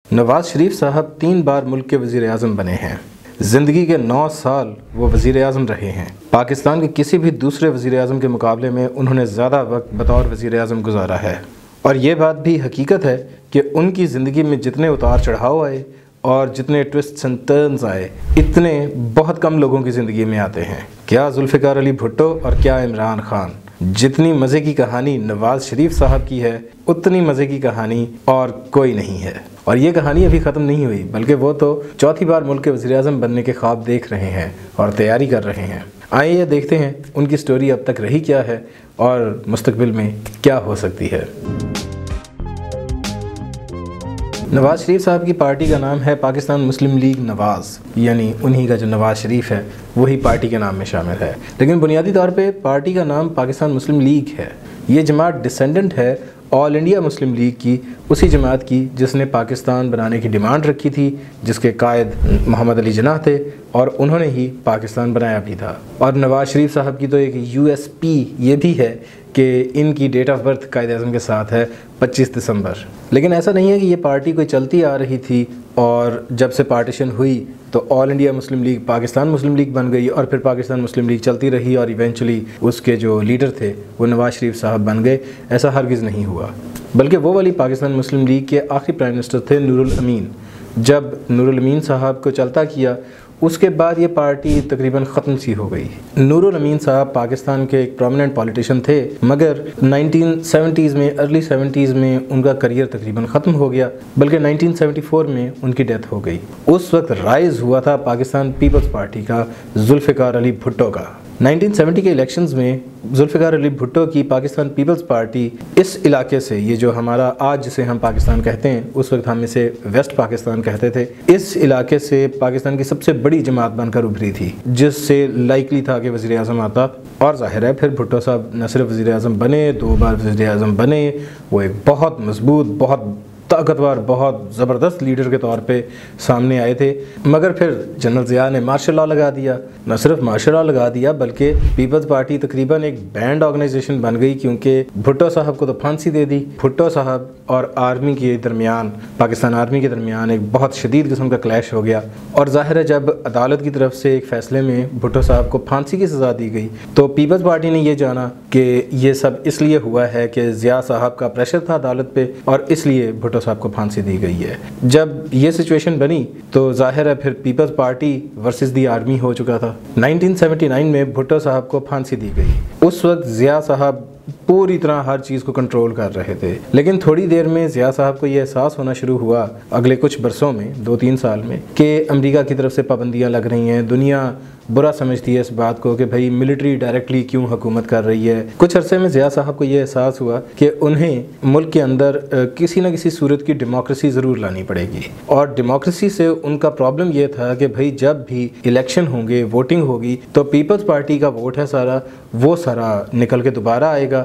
नवाज शरीफ साहब 3 बार मुल्क के वज़ीर आज़म बने हैं। ज़िंदगी के 9 साल वो वज़ीर आज़म रहे हैं। पाकिस्तान के किसी भी दूसरे वज़ीर आज़म के मुकाबले में उन्होंने ज़्यादा वक्त बतौर वज़ीर आज़म गुजारा है। और ये बात भी हकीकत है कि उनकी ज़िंदगी में जितने उतार चढ़ाव आए और जितने ट्विस्ट्स एंड टर्न्स आए, इतने बहुत कम लोगों की ज़िंदगी में आते हैं। क्या जुल्फ़िकार अली भुट्टो और क्या इमरान खान। जितनी मज़े की कहानी नवाज़ शरीफ साहब की है, उतनी मज़े की कहानी और कोई नहीं है। और ये कहानी अभी ख़त्म नहीं हुई, बल्कि वो तो चौथी बार मुल्क के वज़ीर आज़म बनने के ख्वाब देख रहे हैं और तैयारी कर रहे हैं। आइए देखते हैं उनकी स्टोरी अब तक रही क्या है और मुस्तकबिल में क्या हो सकती है। नवाज़ शरीफ साहब की पार्टी का नाम है पाकिस्तान मुस्लिम लीग नवाज़, यानी उन्हीं का जो नवाज़ शरीफ है वही पार्टी के नाम में शामिल है। लेकिन बुनियादी तौर पे पार्टी का नाम पाकिस्तान मुस्लिम लीग है। ये जमात डिसेंडेंट है ऑल इंडिया मुस्लिम लीग की, उसी जमात की जिसने पाकिस्तान बनाने की डिमांड रखी थी, जिसके कायद मोहम्मद अली जिन्नाह थे और उन्होंने ही पाकिस्तान बनाया भी था। और नवाज़ शरीफ साहब की तो एक USP ये भी है कि इनकी date of birth Quaid Azam के साथ है 25 दिसंबर। लेकिन ऐसा नहीं है कि ये पार्टी कोई चलती आ रही थी और जब से पार्टीशन हुई तो ऑल इंडिया मुस्लिम लीग पाकिस्तान मुस्लिम लीग बन गई और फिर पाकिस्तान मुस्लिम लीग चलती रही और इवेंचुअली उसके जो लीडर थे वो नवाज़ शरीफ साहब बन गए। ऐसा हरगिज़ नहीं हुआ, बल्कि वो वाली पाकिस्तान मुस्लिम लीग के आखिरी प्राइम मिनिस्टर थे नूरुल अमीन। जब नूरुल अमीन साहब को चलता किया उसके बाद ये पार्टी तकरीबन ख़त्म सी हो गई। नूरुल अमीन साहब पाकिस्तान के एक प्रोमिनेंट पॉलिटिशियन थे, मगर 1970s में अर्ली 70s में उनका करियर तकरीबन ख़त्म हो गया, बल्कि 1974 में उनकी डेथ हो गई। उस वक्त राइज़ हुआ था पाकिस्तान पीपल्स पार्टी का जुल्फ़िकार अली भुट्टो का। 1970 के इलेक्शंस में जुल्फ़िकार अली भुट्टो की पाकिस्तान पीपल्स पार्टी इस इलाके से, ये जो हमारा आज जिसे हम पाकिस्तान कहते हैं, उस वक्त हम इसे वेस्ट पाकिस्तान कहते थे, इस इलाके से पाकिस्तान की सबसे बड़ी जमात बनकर उभरी थी, जिससे लाइकली था कि वज़ीर आज़म आता। और ज़ाहिर है फिर भुट्टो साहब न सिर्फ वज़ीर आज़म बने, 2 बार वज़ीर आज़म बने। वो एक बहुत मजबूत, बहुत ताकतवर, बहुत ज़बरदस्त लीडर के तौर पे सामने आए थे। मगर फिर जनरल ज़िया ने मार्शल लॉ लगा दिया। न सिर्फ मार्शल लॉ लगा दिया, बल्कि पीपल्स पार्टी तकरीबन एक बैंड ऑर्गेनाइजेशन बन गई, क्योंकि भुट्टो साहब को तो फांसी दे दी। भुट्टो साहब और आर्मी के दरमियान, पाकिस्तान आर्मी के दरमियान एक बहुत शदीद किस्म का क्लैश हो गया। और ज़ाहिर है जब अदालत की तरफ से एक फ़ैसले में भुट्टो साहब को फांसी की सज़ा दी गई, तो पीपल्स पार्टी ने यह जाना कि ये सब इसलिए हुआ है कि ज़िया साहब का प्रेशर था अदालत पे और इसलिए भुट्टो साहब को फांसी दी गई है। जब ये सिचुएशन बनी तो जाहिर है फिर Peoples Party versus the army हो चुका था। 1979 में भुट्टो साहब को फांसी दी गई। उस वक्त ज़िया साहब पूरी तरह हर चीज़ को कंट्रोल कर रहे थे। लेकिन थोड़ी देर में ज़िया साहब को ये एहसास होना शुरू हुआ, अगले कुछ बरसों में, 2-3 साल में, कि अमेरिका की तरफ से पाबंदियां लग रही हैं। दुनिया बुरा समझती है इस बात को कि भाई मिलिट्री डायरेक्टली क्यों हुकूमत कर रही है। कुछ अरसे में ज़िया साहब को ये एहसास हुआ कि उन्हें मुल्क के अंदर किसी न किसी सूरत की डेमोक्रेसी ज़रूर लानी पड़ेगी। और डेमोक्रेसी से उनका प्रॉब्लम ये था कि भाई जब भी इलेक्शन होंगे, वोटिंग होगी, तो पीपल्स पार्टी का वोट है सारा, वो सारा निकल के दोबारा आएगा।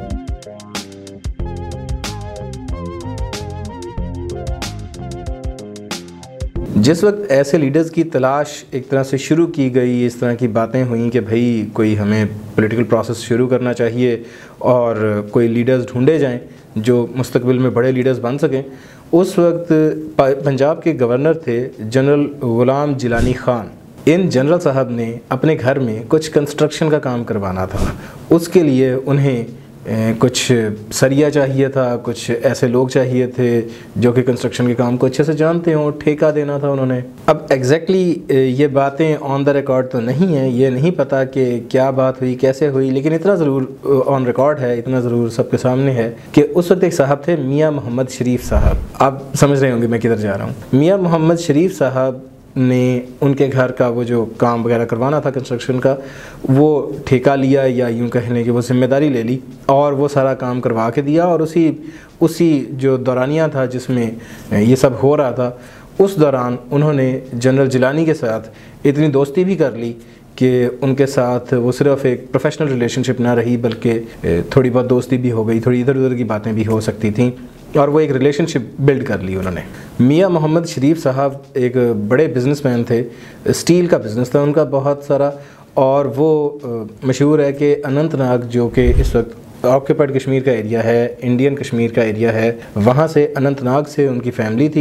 जिस वक्त ऐसे लीडर्स की तलाश एक तरह से शुरू की गई, इस तरह की बातें हुई कि भाई कोई हमें पॉलिटिकल प्रोसेस शुरू करना चाहिए और कोई लीडर्स ढूंढे जाएं जो मुस्तकबिल में बड़े लीडर्स बन सकें, उस वक्त पंजाब के गवर्नर थे जनरल गुलाम जिलानी खान। इन जनरल साहब ने अपने घर में कुछ कंस्ट्रक्शन का काम करवाना था। उसके लिए उन्हें कुछ सरिया चाहिए था, कुछ ऐसे लोग चाहिए थे जो कि कंस्ट्रक्शन के काम को अच्छे से जानते हों, ठेका देना था उन्होंने। अब एग्जैक्टली ये बातें ऑन द रिकॉर्ड तो नहीं है, ये नहीं पता कि क्या बात हुई, कैसे हुई, लेकिन इतना ज़रूर ऑन रिकॉर्ड है, इतना ज़रूर सबके सामने है कि उस वक्त एक साहब थे मियाँ मोहम्मद शरीफ साहब। आप समझ रहे होंगे मैं किधर जा रहा हूँ। मियाँ मोहम्मद शरीफ साहब ने उनके घर का वो जो काम वगैरह करवाना था कंस्ट्रक्शन का, वो ठेका लिया, या यूँ कहने की वो जिम्मेदारी ले ली और वो सारा काम करवा के दिया। और उसी जो दौरानिया था जिसमें ये सब हो रहा था, उस दौरान उन्होंने जनरल जिलानी के साथ इतनी दोस्ती भी कर ली कि उनके साथ वो सिर्फ एक प्रोफेशनल रिलेशनशिप ना रही, बल्कि थोड़ी बहुत दोस्ती भी हो गई, थोड़ी इधर उधर की बातें भी हो सकती थी और वो एक रिलेशनशिप बिल्ड कर ली उन्होंने। मियाँ मोहम्मद शरीफ साहब एक बड़े बिजनेसमैन थे, स्टील का बिज़नेस था उनका बहुत सारा, और वो मशहूर है कि अनंतनाग जो कि इस वक्त ऑक्यूपाइड कश्मीर का एरिया है, इंडियन कश्मीर का एरिया है, वहाँ से अनंतनाग से उनकी फ़ैमिली थी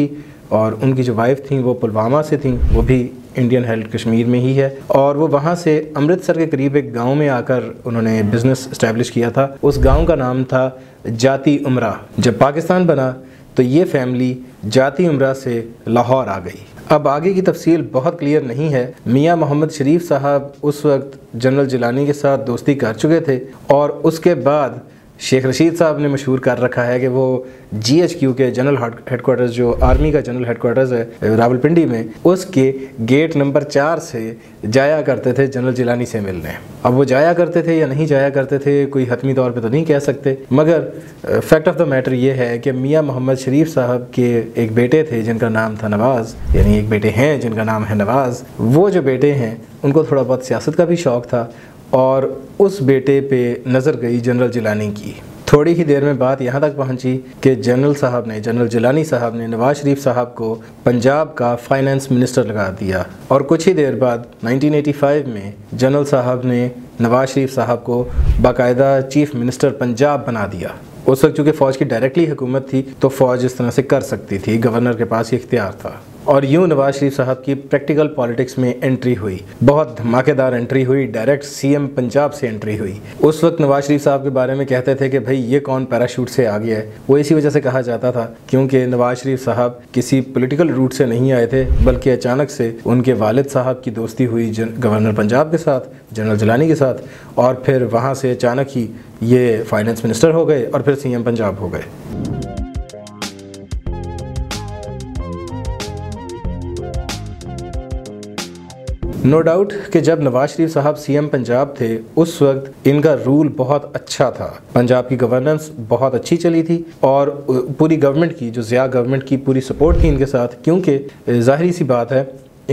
और उनकी जो वाइफ थी वो पुलवामा से थी, वो भी इंडियन हेल्ड कश्मीर में ही है। और वो वहाँ से अमृतसर के करीब एक गांव में आकर उन्होंने बिज़नेस इस्टेब्लिश किया था। उस गांव का नाम था जाती उमरा। जब पाकिस्तान बना तो ये फैमिली जाती उमरा से लाहौर आ गई। अब आगे की तफसील बहुत क्लियर नहीं है। मियाँ मोहम्मद शरीफ साहब उस वक्त जनरल जिलानी के साथ दोस्ती कर चुके थे और उसके बाद शेख रशीद साहब ने मशहूर कर रखा है कि वो GHQ के जनरल हेडक्वार्टर्स, जो आर्मी का जनरल हेडक्वार्टर्स है रावलपिंडी में, उसके गेट नंबर 4 से जाया करते थे जनरल जिलानी से मिलने। अब वो जाया करते थे या नहीं जाया करते थे कोई हतमी तौर पे तो नहीं कह सकते, मगर फैक्ट ऑफ द मैटर ये है कि मियाँ मोहम्मद शरीफ साहब के एक बेटे थे जिनका नाम था नवाज़, यानी एक बेटे हैं जिनका नाम है नवाज़। वो जो बेटे हैं उनको थोड़ा बहुत सियासत का भी शौक़ था और उस बेटे पे नज़र गई जनरल जिलानी की। थोड़ी ही देर में बात यहाँ तक पहुँची कि जनरल जिलानी साहब ने नवाज़ शरीफ साहब को पंजाब का फाइनेंस मिनिस्टर लगा दिया और कुछ ही देर बाद 1985 में जनरल साहब ने नवाज़ शरीफ साहब को बाकायदा चीफ मिनिस्टर पंजाब बना दिया। उस वक्त चूँकि फ़ौज की डायरेक्टली हुकूमत थी तो फ़ौज इस तरह से कर सकती थी, गवर्नर के पास ये इख्तियार था। और यूँ नवाज़ शरीफ साहब की प्रैक्टिकल पॉलिटिक्स में एंट्री हुई, बहुत धमाकेदार एंट्री हुई, डायरेक्ट CM पंजाब से एंट्री हुई। उस वक्त नवाज़ शरीफ साहब के बारे में कहते थे कि भाई ये कौन पैराशूट से आ गया है। वो इसी वजह से कहा जाता था क्योंकि नवाज़ शरीफ साहब किसी पॉलिटिकल रूट से नहीं आए थे, बल्कि अचानक से उनके वालिद साहब की दोस्ती हुई गवर्नर पंजाब के साथ, जनरल जिलानी के साथ, और फिर वहाँ से अचानक ही ये फाइनेंस मिनिस्टर हो गए और फिर CM पंजाब हो गए। नो डाउट कि जब नवाज शरीफ साहब CM पंजाब थे उस वक्त इनका रूल बहुत अच्छा था, पंजाब की गवर्नेंस बहुत अच्छी चली थी और पूरी गवर्नमेंट की, जो ज़िया गवर्नमेंट की पूरी सपोर्ट थी इनके साथ, क्योंकि ज़ाहिरी सी बात है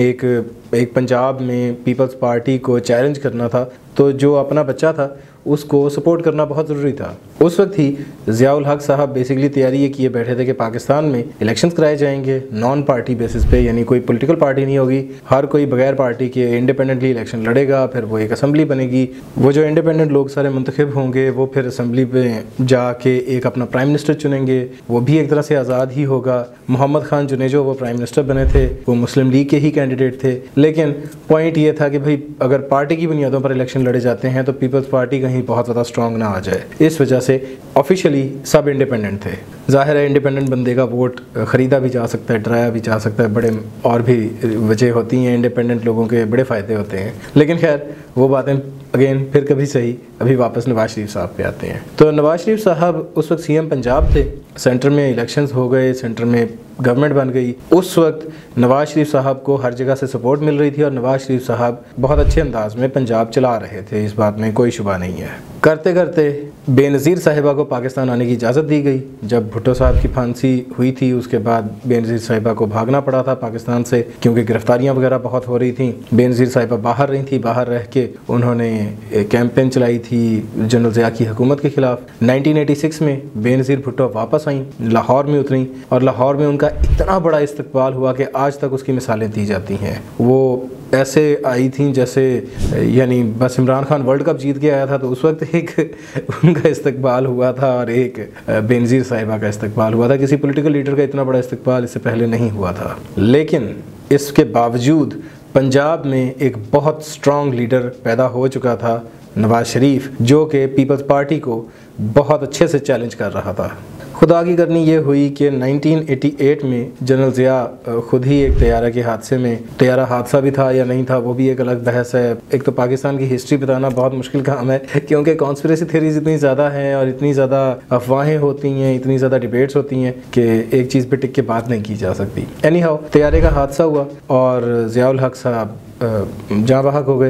एक पंजाब में पीपल्स पार्टी को चैलेंज करना था तो जो अपना बच्चा था उसको सपोर्ट करना बहुत ज़रूरी था। उस वक्त ही ज़ियाउल हक साहब बेसिकली तैयारी ये किए बैठे थे कि पाकिस्तान में इलेक्शंस कराए जाएंगे नॉन पार्टी बेसिस पे, यानी कोई पॉलिटिकल पार्टी नहीं होगी, हर कोई बगैर पार्टी के इंडिपेंडेंटली इलेक्शन लड़ेगा, फिर वो एक असम्बली बनेगी, वो जो इंडिपेंडेंट लोग सारे मुंतखब होंगे वो फिर असम्बली पे जाके एक अपना प्राइम मिनिस्टर चुनेंगे, वो भी एक तरह से आज़ाद ही होगा। मोहम्मद खान जुनेजो वो प्राइम मिनिस्टर बने थे, वो मुस्लिम लीग के ही कैंडिडेट थे, लेकिन पॉइंट ये था कि भाई अगर पार्टी की बुनियादों पर इलेक्शन लड़े जाते हैं तो पीपल्स पार्टी कहीं बहुत ज़्यादा स्ट्रॉन्ग ना आ जाए। इस वजह से ऑफिशियली सब इंडिपेंडेंट थे। ज़ाहिर है इंडिपेंडेंट बंदे का वोट ख़रीदा भी जा सकता है, डराया भी जा सकता है, बड़े और भी वजह होती हैं, इंडिपेंडेंट लोगों के बड़े फ़ायदे होते हैं। लेकिन खैर वो बातें अगेन फिर कभी सही, अभी वापस नवाज शरीफ साहब पे आते हैं। तो नवाज शरीफ साहब उस वक्त CM पंजाब थे, सेंटर में इलेक्शंस हो गए, सेंटर में गवर्नमेंट बन गई। उस वक्त नवाज शरीफ साहब को हर जगह से सपोर्ट मिल रही थी और नवाज शरीफ साहब बहुत अच्छे अंदाज में पंजाब चला रहे थे, इस बात में कोई शुबा नहीं है। करते करते बेनज़ीर साहिबा को पाकिस्तान आने की इजाज़त दी गई। जब भुट्टो साहब की फांसी हुई थी उसके बाद बेनज़ीर साहिबा को भागना पड़ा था पाकिस्तान से, क्योंकि गिरफ्तारियां वगैरह बहुत हो रही थी। बेनज़ीर साहिबा बाहर रही थी, बाहर रह के उन्होंने कैंपेन चलाई थी जनरल ज़िया की हुकूमत के ख़िलाफ़। 1986 में बेनज़ीर भुट्टो वापस आई, लाहौर में उतरी और लाहौर में उनका इतना बड़ा इस्तकबाल हुआ कि आज तक उसकी मिसालें दी जाती हैं। वो ऐसे आई थी जैसे यानी बस इमरान खान वर्ल्ड कप जीत के आया था तो उस वक्त एक उनका इस्तकबाल हुआ था और एक बेनज़ीर साहिबा का इस्तकबाल हुआ था। किसी पॉलिटिकल लीडर का इतना बड़ा इस्तकबाल इससे पहले नहीं हुआ था। लेकिन इसके बावजूद पंजाब में एक बहुत स्ट्रॉन्ग लीडर पैदा हो चुका था, नवाज शरीफ, जो कि पीपल्स पार्टी को बहुत अच्छे से चैलेंज कर रहा था। खुदा की करनी ये हुई कि 1988 में जनरल ज़िया खुद ही एक तैयारा के हादसे में, तैयारा हादसा भी था या नहीं था वो भी एक अलग बहस है। एक तो पाकिस्तान की हिस्ट्री बताना बहुत मुश्किल काम है क्योंकि कॉन्स्पिरेसी थ्योरीज इतनी ज़्यादा हैं और इतनी ज़्यादा अफवाहें होती हैं, इतनी ज़्यादा डिबेट्स होती हैं कि एक चीज़ पे टिक के बात नहीं की जा सकती। एनी हाउ तैयारे का हादसा हुआ और ज़ियाउल हक साहब जाँ बहक हो गए।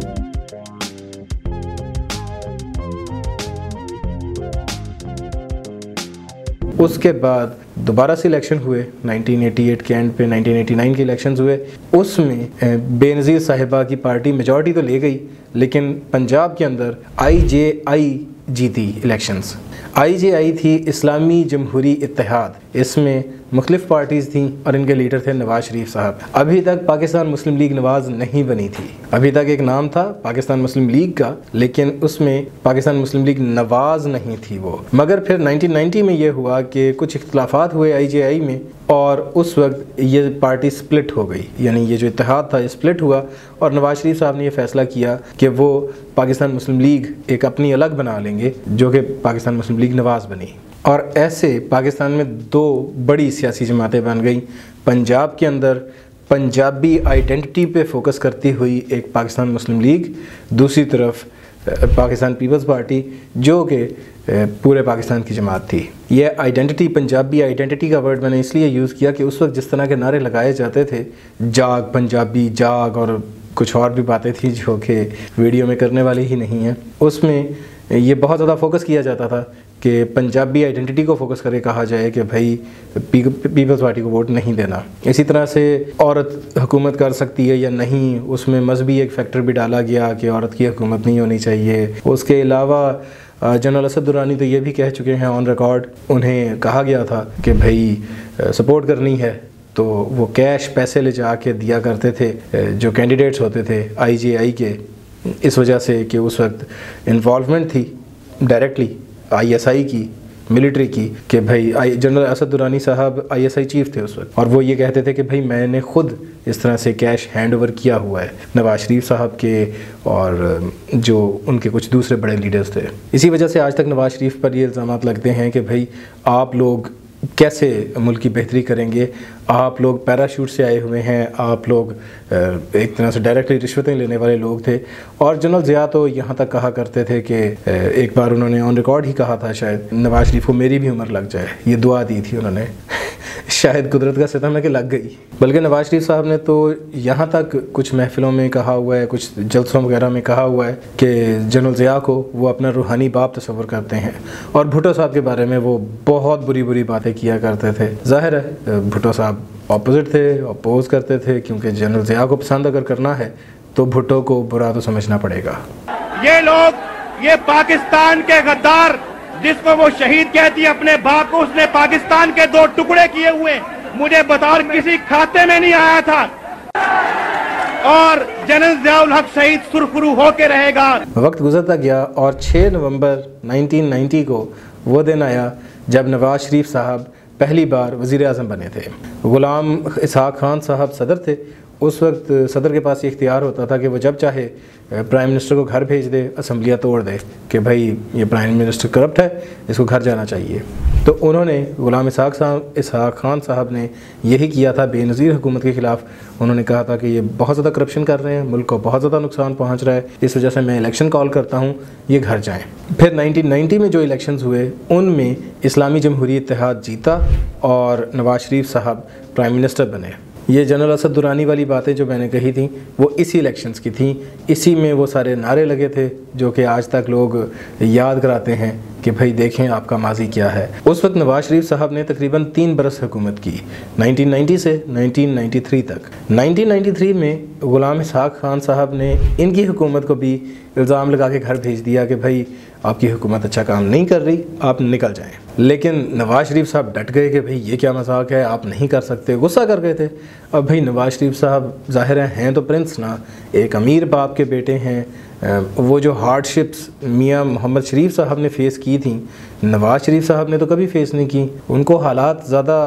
उसके बाद दोबारा से इलेक्शन हुए 1988 के एंड पे 1989 के इलेक्शंस हुए। उसमें बेनज़ीर साहिबा की पार्टी मेजॉरिटी तो ले गई, लेकिन पंजाब के अंदर IJI जीती इलेक्शंस। IJI थी इस्लामी जमहूरी इत्तेहाद। इसमें मुख्तलिफ पार्टीज़ थीं और इनके लीडर थे नवाज शरीफ साहब। अभी तक पाकिस्तान मुस्लिम लीग नवाज़ नहीं बनी थी। अभी तक एक नाम था पाकिस्तान मुस्लिम लीग का, लेकिन उसमें पाकिस्तान मुस्लिम लीग नवाज़ नहीं थी वो। मगर फिर 1990 में ये हुआ कि कुछ इख्तलाफात हुए IJI में, और उस वक्त ये पार्टी स्प्लिट हो गई, यानी ये जो इत्तेहाद था ये स्प्लिट हुआ, और नवाज शरीफ साहब ने ये फ़ैसला किया कि वो पाकिस्तान मुस्लिम लीग एक अपनी अलग बना लेंगे, जो कि पाकिस्तान मुस्लिम लीग नवाज़ बनी। और ऐसे पाकिस्तान में दो बड़ी सियासी जमातें बन गई। पंजाब के अंदर पंजाबी आइडेंटिटी पे फोकस करती हुई एक पाकिस्तान मुस्लिम लीग, दूसरी तरफ पाकिस्तान पीपल्स पार्टी, जो कि पूरे पाकिस्तान की जमात थी। यह आइडेंटिटी, पंजाबी आइडेंटिटी का वर्ड मैंने इसलिए यूज़ किया कि उस वक्त जिस तरह के नारे लगाए जाते थे, जाग पंजाबी, जाग, और कुछ और भी बातें थी जो कि वीडियो में करने वाली ही नहीं है, उसमें ये बहुत ज़्यादा फोकस किया जाता था कि पंजाबी आइडेंटिटी को फोकस करके कहा जाए कि भाई पीपल्स पार्टी को वोट नहीं देना। इसी तरह से औरत हुकूमत कर सकती है या नहीं, उसमें मजहबी एक फैक्टर भी डाला गया कि औरत की हुकूमत नहीं होनी चाहिए। उसके अलावा जनरल असद दुरानी तो ये भी कह चुके हैं ऑन रिकॉर्ड, उन्हें कहा गया था कि भाई सपोर्ट करनी है तो वो कैश पैसे ले जा के दिया करते थे जो कैंडिडेट्स होते थे IJI के, इस वजह से कि उस वक्त इन्वॉल्वमेंट थी डायरेक्टली ISI की, मिलिट्री की, कि भाई जनरल असद दुरानी साहब ISI चीफ थे उस वक्त, और वो ये कहते थे कि भाई मैंने खुद इस तरह से कैश हैंड ओवर किया हुआ है नवाज शरीफ साहब के और जो उनके कुछ दूसरे बड़े लीडर्स थे। इसी वजह से आज तक नवाज शरीफ पर ये इल्ज़ामात लगते हैं कि भाई आप लोग कैसे मुल्क की बेहतरी करेंगे, आप लोग पैराशूट से आए हुए हैं, आप लोग एक तरह से डायरेक्टली रिश्वतें लेने वाले लोग थे। और जनरल ज़िया तो यहाँ तक कहा करते थे कि एक बार उन्होंने ऑन रिकॉर्ड ही कहा था शायद, नवाज शरीफ को मेरी भी उम्र लग जाए, ये दुआ दी थी उन्होंने शायद कुदरत का सितम है कि लग गई। बल्कि नवाज शरीफ साहब ने तो यहाँ तक कुछ महफिलों में कहा हुआ है, कुछ जलसों वगैरह में कहा हुआ है कि जनरल ज़िया को वो अपना रूहानी बाप तस्वर करते हैं, और भुट्टो साहब के बारे में वो बहुत बुरी बुरी बातें किया करते थे। ज़ाहिर है भुट्टो साहब ऑपोजिट थे, अपोज करते थे, क्योंकि जनरल ज़िया को पसंद अगर करना है तो भुट्टो को बुरा तो समझना पड़ेगा। ये लोग, ये पाकिस्तान के गद्दार जिसको वो शहीद कहती है अपने बाप को, उसने पाकिस्तान के 2 टुकड़े किए हुए, मुझे बतौर किसी खाते में नहीं आया था, और जनरल ज़ियाउल हक शहीद सुरखरू होके रहेगा। वक्त गुजरता गया और 6 नवंबर 1990 को वो दिन आया जब नवाज शरीफ साहब पहली बार वज़ीर आज़म बने थे। गुलाम इसहाक़ खान साहब सदर थे। उस वक्त सदर के पास ये इख्तियार होता था कि वो जब चाहे प्राइम मिनिस्टर को घर भेज दे, असम्बलियाँ तोड़ दे कि भाई ये प्राइम मिनिस्टर करप्ट है, इसको घर जाना चाहिए। तो उन्होंने गुलाम इसहाक़ खान साहब ने यही किया था बेनज़ीर हुकूमत के ख़िलाफ़। उन्होंने कहा था कि ये बहुत ज़्यादा करप्शन कर रहे हैं, मुल्क को बहुत ज़्यादा नुकसान पहुँच रहा है, इस वजह से मैं इलेक्शन कॉल करता हूँ, ये घर जाएँ। फिर 1990 में जो इलेक्शंस हुए उनमें इस्लामी जमहूरी इत्तेहाद जीता और नवाज शरीफ साहब प्राइम मिनिस्टर बने। ये जनरल असद दुरानी वाली बातें जो मैंने कही थी वो इसी इलेक्शंस की थी, इसी में वो सारे नारे लगे थे जो कि आज तक लोग याद कराते हैं कि भाई देखें आपका माजी क्या है। उस वक्त नवाज शरीफ साहब ने तकरीबन 3 बरस हुकूमत की, 1990 से 1993 तक। 1993 में गुलाम इसहाक़ खान साहब ने इनकी हुकूमत को भी इल्ज़ाम लगा के घर भेज दिया कि भाई आपकी हुकूमत अच्छा काम नहीं कर रही, आप निकल जाएं। लेकिन नवाज शरीफ साहब डट गए कि भाई ये क्या मजाक है, आप नहीं कर सकते, गुस्सा कर गए थे। अब भाई नवाज शरीफ साहब ज़ाहिर हैं तो प्रिंस ना, एक अमीर बाप के बेटे हैं। वो जो हार्डशिप्स मियाँ मोहम्मद शरीफ साहब ने फ़ेस की थी, नवाज शरीफ साहब ने तो कभी फ़ेस नहीं की। उनको हालात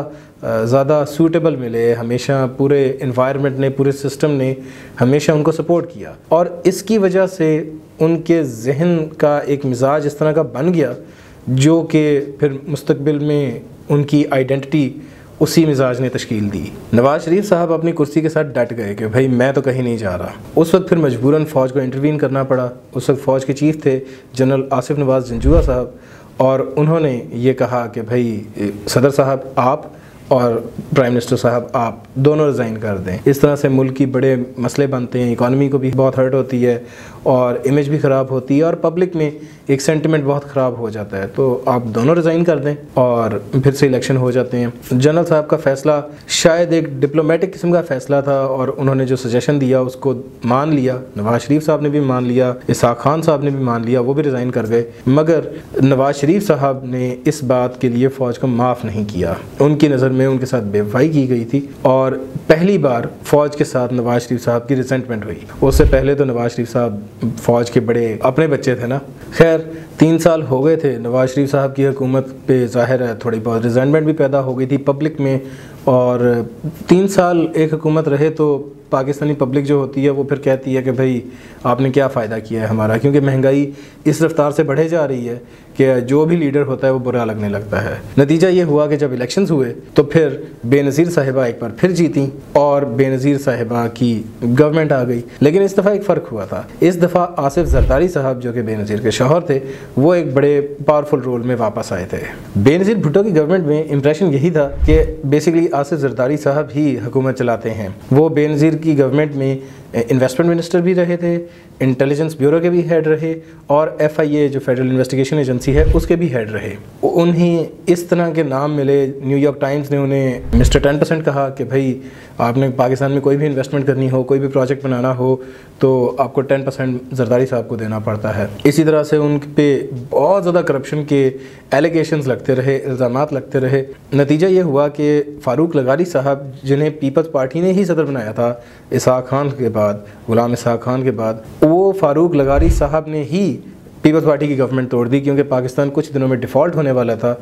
ज़्यादा सूटेबल मिले, हमेशा पूरे इन्वायरमेंट ने, पूरे सिस्टम ने हमेशा उनको सपोर्ट किया, और इसकी वजह से उनके जहन का एक मिजाज इस तरह का बन गया जो कि फिर मुस्तकबिल में उनकी आइडेंटिटी उसी मिजाज ने तश्कील दी। नवाज शरीफ साहब अपनी कुर्सी के साथ डट गए कि भाई मैं तो कहीं नहीं जा रहा। उस वक्त फिर मजबूरन फ़ौज को इंटरवीन करना पड़ा। उस वक्त फ़ौज के चीफ थे जनरल आसिफ नवाज़ जंजुआ साहब, और उन्होंने ये कहा कि भाई सदर साहब आप और प्राइम मिनिस्टर साहब आप दोनों रिज़ाइन कर दें। इस तरह से मुल्क की बड़े मसले बनते हैं, इकॉनमी को भी बहुत हर्ट होती है और इमेज भी ख़राब होती है और पब्लिक में एक सेंटिमेंट बहुत ख़राब हो जाता है, तो आप दोनों रिज़ाइन कर दें और फिर से इलेक्शन हो जाते हैं। जनरल साहब का फ़ैसला शायद एक डिप्लोमेटिक किस्म का फ़ैसला था और उन्होंने जो सजेशन दिया उसको मान लिया। नवाज शरीफ साहब ने भी मान लिया, इसहाक़ खान साहब ने भी मान लिया, वो भी रिज़ाइन कर गए। मगर नवाज शरीफ साहब ने इस बात के लिए फ़ौज को माफ़ नहीं किया। उनकी नज़र में उनके साथ बेवफाई की गई थी और पहली बार फ़ौज के साथ नवाज शरीफ साहब की रिसेंटमेंट हुई। उससे पहले तो नवाज शरीफ साहब फ़ौज के बड़े अपने बच्चे थे ना। खैर 3 साल हो गए थे नवाज शरीफ साहब की हुकूमत पे, ज़ाहिर है थोड़ी बहुत रिजेंटमेंट भी पैदा हो गई थी पब्लिक में, और 3 साल एक हुकूमत रहे तो पाकिस्तानी पब्लिक जो होती है वो फिर कहती है कि भाई आपने क्या फ़ायदा किया है हमारा, क्योंकि महंगाई इस रफ्तार से बढ़े जा रही है कि जो भी लीडर होता है वो बुरा लगने लगता है। नतीजा ये हुआ कि जब इलेक्शंस हुए तो फिर बेनज़ीर साहिबा एक बार फिर जीती और बेनज़ीर साहिबा की गवर्नमेंट आ गई। लेकिन इस दफ़ा एक फ़र्क हुआ था, इस दफ़ा आसिफ जरदारी साहब जो कि बेनज़ीर के शौहर थे वो एक बड़े पावरफुल रोल में वापस आए थे। बेनज़ीर भुट्टो की गवर्नमेंट में इंप्रेशन यही था कि बेसिकली आसिफ जरदारी साहब ही हुकूमत चलाते हैं। वो बेनज़ीर की गवर्नमेंट में इन्वेस्टमेंट मिनिस्टर भी रहे थे, इंटेलिजेंस ब्यूरो के भी हेड रहे और FIA जो फेडरल इन्वेस्टिगेशन एजेंसी है उसके भी हेड रहे। उन्हें इस तरह के नाम मिले। न्यूयॉर्क टाइम्स ने उन्हें मिस्टर 10% कहा कि भाई आपने पाकिस्तान में कोई भी इन्वेस्टमेंट करनी हो, कोई भी प्रोजेक्ट बनाना हो तो आपको 10% जरदारी साहब को देना पड़ता है। इसी तरह से उन पे बहुत ज़्यादा करप्शन के एलिगेशंस लगते रहे, इल्ज़ामात लगते रहे। नतीजा ये हुआ कि फ़ारूक लगारी साहब, जिन्हें पीपल्स पार्टी ने ही सदर बनाया था इसहाक खान के बाद, गुलाम इसहाक खान के बाद, वो फ़ारूक लगारी साहब ने ही पीपल्स पार्टी की गवर्नमेंट तोड़ दी, क्योंकि पाकिस्तान कुछ दिनों में डिफ़ॉल्ट होने वाला था।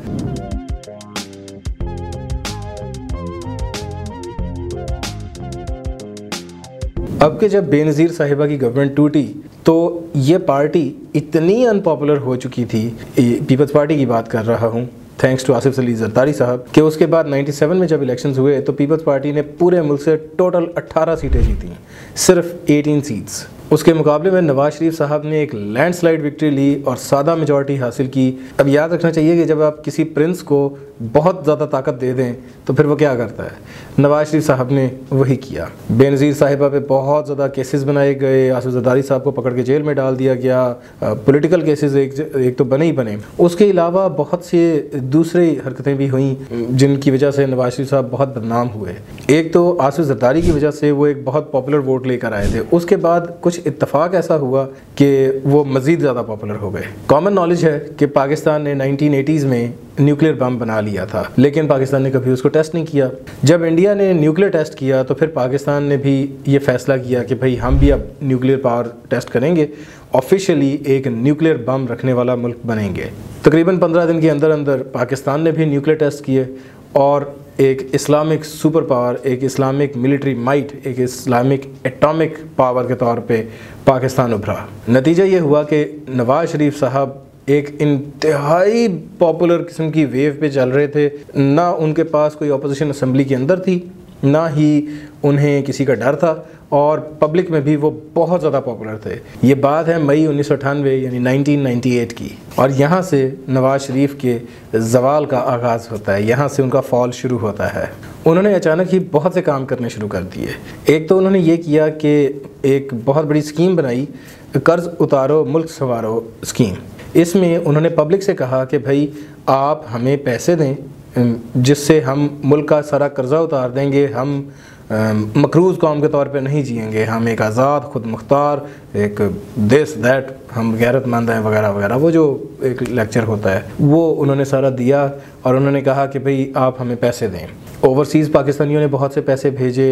अब के जब बेनज़ीर साहिबा की गवर्नमेंट टूटी तो ये पार्टी इतनी अनपॉपुलर हो चुकी थी, पीपल्स पार्टी की बात कर रहा हूँ, थैंक्स टू आसिफ अली जरदारी साहब, कि उसके बाद 97 में जब इलेक्शंस हुए तो पीपल्स पार्टी ने पूरे मुल्क से टोटल 18 सीटें जीती, सिर्फ 18 सीट्स। उसके मुकाबले में नवाज शरीफ साहब ने एक लैंडस्लाइड विक्ट्री ली और सादा मेजॉरिटी हासिल की। अब याद रखना चाहिए कि जब आप किसी प्रिंस को बहुत ज़्यादा ताकत दे दें तो फिर वो क्या करता है, नवाज शरीफ साहब ने वही किया। बेनज़ीर साहिबा पे बहुत ज़्यादा केसेस बनाए गए, आसिफ जरदारी साहब को पकड़ के जेल में डाल दिया गया, पॉलिटिकल केसेस एक तो बने ही बने। उसके अलावा बहुत से दूसरी हरकतें भी हुई जिनकी वजह से नवाज शरीफ साहब बहुत बदनाम हुए। एक तो आसिफ जरदारी की वजह से वो एक बहुत पॉपुलर वोट लेकर आए थे, उसके बाद कुछ इत्तफाक ऐसा हुआ कि वो मज़ीद ज़्यादा पॉपुलर हो गए। कॉमन नॉलेज है कि पाकिस्तान ने 1980s में न्यूक्लियर बम बना लिया था, लेकिन पाकिस्तान ने कभी उसको टेस्ट नहीं किया। जब इंडिया ने न्यूक्लियर टेस्ट किया तो फिर पाकिस्तान ने भी ये फैसला किया कि भाई हम भी अब न्यूक्लियर पावर टेस्ट करेंगे, ऑफिशियली एक न्यूक्लियर बम रखने वाला मुल्क बनेंगे। तकरीबन 15 दिन के अंदर अंदर पाकिस्तान ने भी न्यूक्लियर टेस्ट किए और एक इस्लामिक सुपर पावर, एक इस्लामिक मिलिट्री माइट, एक इस्लामिक एटॉमिक पावर के तौर पे पाकिस्तान उभरा। नतीजा ये हुआ कि नवाज शरीफ साहब एक इंतहाई पॉपुलर किस्म की वेव पे चल रहे थे। ना उनके पास कोई अपोजिशन असेंबली के अंदर थी, ना ही उन्हें किसी का डर था, और पब्लिक में भी वो बहुत ज़्यादा पॉपुलर थे। ये बात है मई 1998 यानी 1998 की, और यहाँ से नवाज शरीफ के ज़वाल का आगाज़ होता है, यहाँ से उनका फॉल शुरू होता है। उन्होंने अचानक ही बहुत से काम करने शुरू कर दिए। एक तो उन्होंने ये किया कि एक बहुत बड़ी स्कीम बनाई, कर्ज़ उतारो मुल्क संवारो स्कीम। इसमें उन्होंने पब्लिक से कहा कि भाई आप हमें पैसे दें जिससे हम मुल्क का सारा कर्ज़ा उतार देंगे, हम मकरूज़ कौम के तौर पे नहीं जिएंगे, हम एक आज़ाद खुद मुख्तार एक दिस दैट हम गैरतमंद हैं वगैरह वगैरह, वो जो एक लेक्चर होता है वो उन्होंने सारा दिया। और उन्होंने कहा कि भाई आप हमें पैसे दें। ओवरसीज़ पाकिस्तानियों ने बहुत से पैसे भेजे,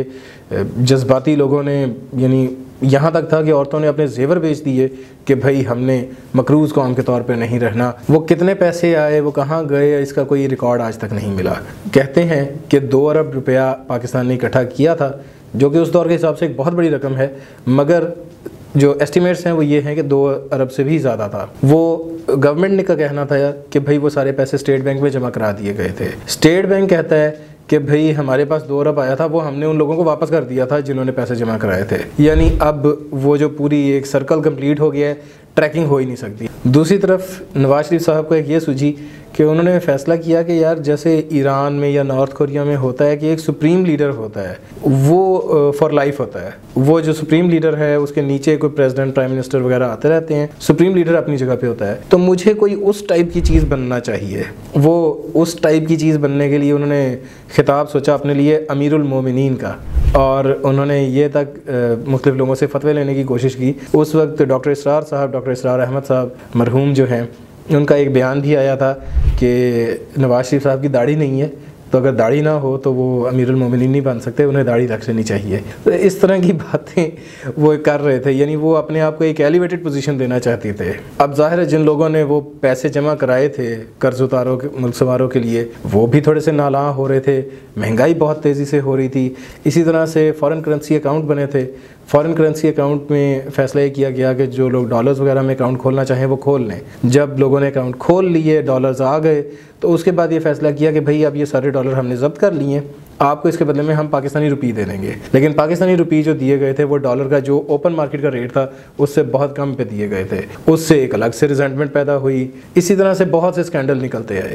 जज्बाती लोगों ने, यानी यहाँ तक था कि औरतों ने अपने जेवर बेच दिए कि भाई हमने मकरूज़ कौम के तौर पे नहीं रहना। वो कितने पैसे आए, वो कहाँ गए, इसका कोई रिकॉर्ड आज तक नहीं मिला। कहते हैं कि 2 अरब रुपया पाकिस्तान ने इकट्ठा किया था, जो कि उस दौर के हिसाब से एक बहुत बड़ी रकम है, मगर जो एस्टिमेट्स हैं वो ये हैं कि 2 अरब से भी ज़्यादा था। वो गवर्नमेंट ने का कहना था यार कि भाई वो सारे पैसे स्टेट बैंक में जमा करा दिए गए थे। स्टेट बैंक कहता है कि भाई हमारे पास 2 अरब आया था, वो हमने उन लोगों को वापस कर दिया था जिन्होंने पैसे जमा कराए थे। यानी अब वो जो पूरी एक सर्कल कंप्लीट हो गया है, ट्रैकिंग हो ही नहीं सकती। दूसरी तरफ नवाज शरीफ साहब को एक ये सूझी कि उन्होंने फैसला किया कि यार जैसे ईरान में या नॉर्थ कोरिया में होता है कि एक सुप्रीम लीडर होता है, वो फॉर लाइफ होता है। वो जो सुप्रीम लीडर है उसके नीचे कोई प्रेसिडेंट, प्राइम मिनिस्टर वगैरह आते रहते हैं, सुप्रीम लीडर अपनी जगह पे होता है। तो मुझे कोई उस टाइप की चीज़ बनना चाहिए। वो उस टाइप की चीज़ बनने के लिए उन्होंने खिताब सोचा अपने लिए अमीरुल मोमिनीन का, और उन्होंने ये तक मुख्तलिफ लोगों से फतवे लेने की कोशिश की। उस वक्त डॉक्टर इसरार साहब, डॉक्टर इसरार अहमद साहब मरहूम जो हैं, उनका एक बयान भी आया था कि नवाज शरीफ साहब की दाढ़ी नहीं है, तो अगर दाढ़ी ना हो तो वो अमीरुल मोमिनीन नहीं बन सकते, उन्हें दाढ़ी रख लेनी चाहिए। तो इस तरह की बातें वो कर रहे थे, यानी वो अपने आप को एक एलिवेटेड पोजीशन देना चाहते थे। अब जाहिर है जिन लोगों ने वो पैसे जमा कराए थे कर्ज उतारों के मुल्क सवारों के लिए, वो भी थोड़े से नालां हो रहे थे, महंगाई बहुत तेज़ी से हो रही थी। इसी तरह से फ़ॉरेन करेंसी अकाउंट बने थे। फ़ॉरेन करेंसी अकाउंट में फ़ैसला ये किया गया कि जो लोग डॉलर्स वगैरह में अकाउंट खोलना चाहें वो खोल लें। जब लोगों ने अकाउंट खोल लिए, डॉलर्स आ गए, तो उसके बाद ये फ़ैसला किया कि भाई अब ये सारे डॉलर हमने ज़ब्त कर लिए हैं, आपको इसके बदले में हम पाकिस्तानी रुपये दे देंगे। लेकिन पाकिस्तानी रुपये जो दिए गए थे वो डॉलर का जो ओपन मार्केट का रेट था उससे बहुत कम पे दिए गए थे। उससे एक अलग से रिजेंटमेंट पैदा हुई। इसी तरह से बहुत से स्कैंडल निकलते आए।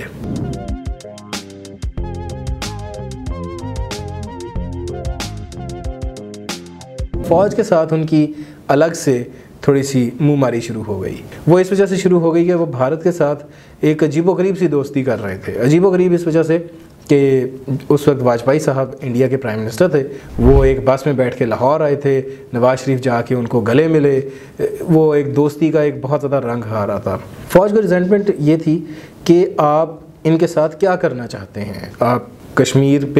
फ़ौज के साथ उनकी अलग से थोड़ी सी मुँह मारी शुरू हो गई। वो इस वजह से शुरू हो गई कि वो भारत के साथ एक अजीबोगरीब सी दोस्ती कर रहे थे। अजीबोगरीब इस वजह से कि उस वक्त वाजपेयी साहब इंडिया के प्राइम मिनिस्टर थे। वो एक बस में बैठ के लाहौर आए थे, नवाज शरीफ जाके उनको गले मिले। वो एक दोस्ती का एक बहुत ज़्यादा रंग आ रहा था। फ़ौज को रिजेंटमेंट ये थी कि आप इनके साथ क्या करना चाहते हैं। आप कश्मीर पे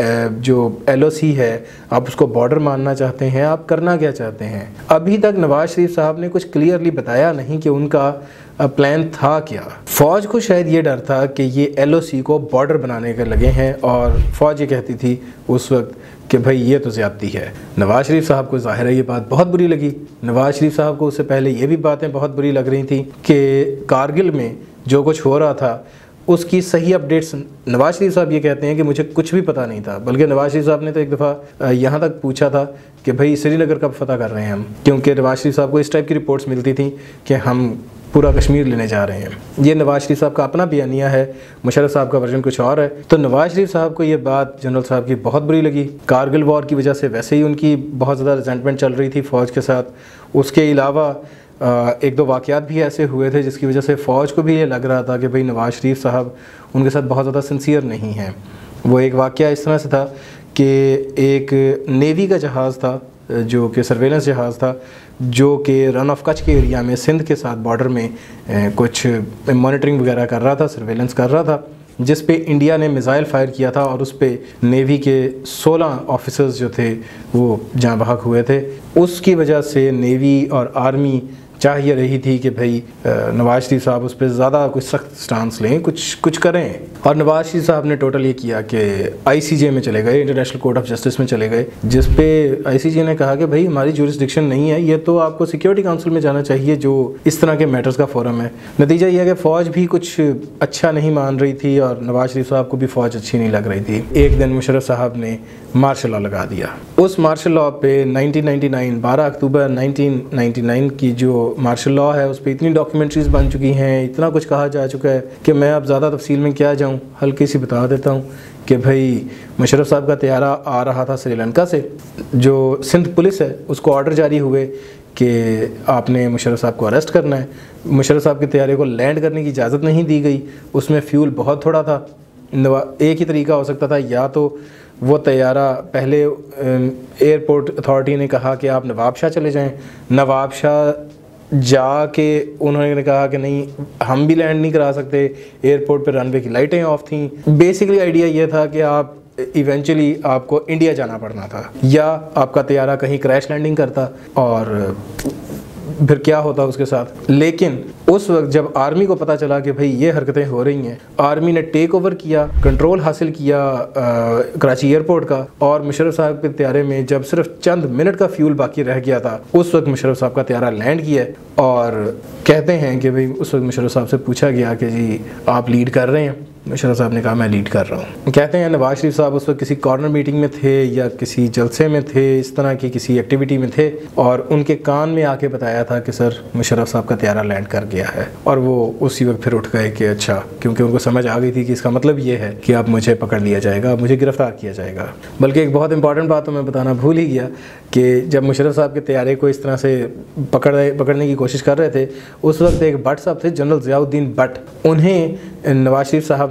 जो LOC है आप उसको बॉर्डर मानना चाहते हैं, आप करना क्या चाहते हैं। अभी तक नवाज शरीफ साहब ने कुछ क्लियरली बताया नहीं कि उनका प्लान था क्या। फ़ौज को शायद ये डर था कि ये LOC को बॉर्डर बनाने के लगे हैं, और फ़ौज ये कहती थी उस वक्त कि भाई ये तो ज़्यादती है। नवाज शरीफ साहब को ज़ाहिर है ये बात बहुत बुरी लगी। नवाज शरीफ साहब को उससे पहले ये भी बातें बहुत बुरी लग रही थी कि कारगिल में जो कुछ हो रहा था उसकी सही अपडेट्स, नवाज शरीफ साहब ये कहते हैं कि मुझे कुछ भी पता नहीं था। बल्कि नवाज शरीफ साहब ने तो एक दफ़ा यहाँ तक पूछा था कि भाई श्रीनगर कब फतह कर रहे हैं हम, क्योंकि नवाज शरीफ साहब को इस टाइप की रिपोर्ट्स मिलती थी कि हम पूरा कश्मीर लेने जा रहे हैं। ये नवाज शरीफ साहब का अपना बयानिया है, मुशर्रफ साहब का वर्जन कुछ और है। तो नवाज शरीफ साहब को ये बात जनरल साहब की बहुत बुरी लगी। कारगिल वॉर की वजह से वैसे ही उनकी बहुत ज़्यादा रिजेंटमेंट चल रही थी फ़ौज के साथ। उसके अलावा एक दो वाक़यात भी ऐसे हुए थे जिसकी वजह से फ़ौज को भी ये लग रहा था कि भाई नवाज शरीफ साहब उनके साथ बहुत ज़्यादा सिंसियर नहीं हैं। वो एक वाक़या इस तरह से था कि एक नेवी का जहाज़ था जो कि सर्वेलेंस जहाज़ था, जो कि रन ऑफ कच्छ के एरिया में सिंध के साथ बॉर्डर में कुछ मॉनिटरिंग वगैरह कर रहा था, सर्वेलेंस कर रहा था, जिस पे इंडिया ने मिसाइल फायर किया था और उस पे नेवी के 16 ऑफिसर्स जो थे वो जाँ बहक हुए थे। उसकी वजह से नेवी और आर्मी चाहिए रही थी कि भाई नवाज शरीफ साहब उस पर ज़्यादा कुछ सख्त स्टांस लें, कुछ करें। और नवाज शरीफ साहब ने टोटल ये किया कि ICJ में चले गए, इंटरनेशनल कोर्ट ऑफ जस्टिस में चले गए, जिस पे ICJ ने कहा कि भाई हमारी जुरिस्डिक्शन नहीं है, ये तो आपको सिक्योरिटी काउंसिल में जाना चाहिए जो इस तरह के मैटर्स का फोरम है। नतीजा ये है कि फ़ौज भी कुछ अच्छा नहीं मान रही थी और नवाज शरीफ साहब को भी फ़ौज अच्छी नहीं लग रही थी। एक दिन मुशर्रफ साहब ने मार्शल लॉ लगा दिया। उस मार्शल लॉ पे 1999 12 अक्टूबर 1999 की जो मार्शल लॉ है उस पर इतनी डॉक्यूमेंट्रीज़ बन चुकी हैं, इतना कुछ कहा जा चुका है कि मैं अब ज़्यादा तफसील में क्या जाऊँ, हल्की सी बता देता हूँ कि भाई मुशर्रफ साहब का तैयारा आ रहा था श्रीलंका से। जो सिंध पुलिस है उसको ऑर्डर जारी हुए कि आपने मुशर्रफ साहब को अरेस्ट करना है। मुशर्रफ साहब के तैयारे को लैंड करने की इजाज़त नहीं दी गई। उसमें फ्यूल बहुत थोड़ा था। एक ही तरीका हो सकता था, या तो वो तैयारा पहले एयरपोर्ट अथॉरिटी ने कहा कि आप नवाबशाह चले जाएं, नवाबशाह जाके उन्होंने कहा कि नहीं हम भी लैंड नहीं करा सकते, एयरपोर्ट पे रनवे की लाइटें ऑफ थी। बेसिकली आइडिया ये था कि आप इवेंचुअली आपको इंडिया जाना पड़ना था, या आपका तैयारा कहीं क्रैश लैंडिंग करता और फिर क्या होता उसके साथ। लेकिन उस वक्त जब आर्मी को पता चला कि भाई ये हरकतें हो रही हैं, आर्मी ने टेक ओवर किया, कंट्रोल हासिल किया कराची एयरपोर्ट का। और मुशर्रफ साहब के तैयारे में जब सिर्फ चंद मिनट का फ्यूल बाकी रह गया था, उस वक्त मुशर्रफ साहब का तैयारा लैंड किया। और कहते हैं कि भाई उस वक्त मुशर्रफ साहब से पूछा गया कि जी आप लीड कर रहे हैं। मुशर्रफ साहब ने कहा मैं लीड कर रहा हूँ। कहते हैं नवाज शरीफ साहब उस वक्त किसी कॉर्नर मीटिंग में थे या किसी जलसे में थे, इस तरह की किसी एक्टिविटी में थे, और उनके कान में आके बताया था कि सर मुशर्रफ साहब का तैयारा लैंड कर गया है। और वो उसी वक्त फिर उठ गए कि अच्छा, क्योंकि उनको समझ आ गई थी कि इसका मतलब ये है कि अब मुझे पकड़ लिया जाएगा, अब मुझे गिरफ्तार किया जाएगा। बल्कि एक बहुत इंपॉर्टेंट बात तो मैं बताना भूल ही गया कि जब मुशर्रफ साहब के तैयारे को इस तरह से पकड़ने की कोशिश कर रहे थे, उस वक्त एक भट्ट साहब थे, जनरल ज़ियाउद्दीन भट्ट, उन्हें नवाज शरीफ साहब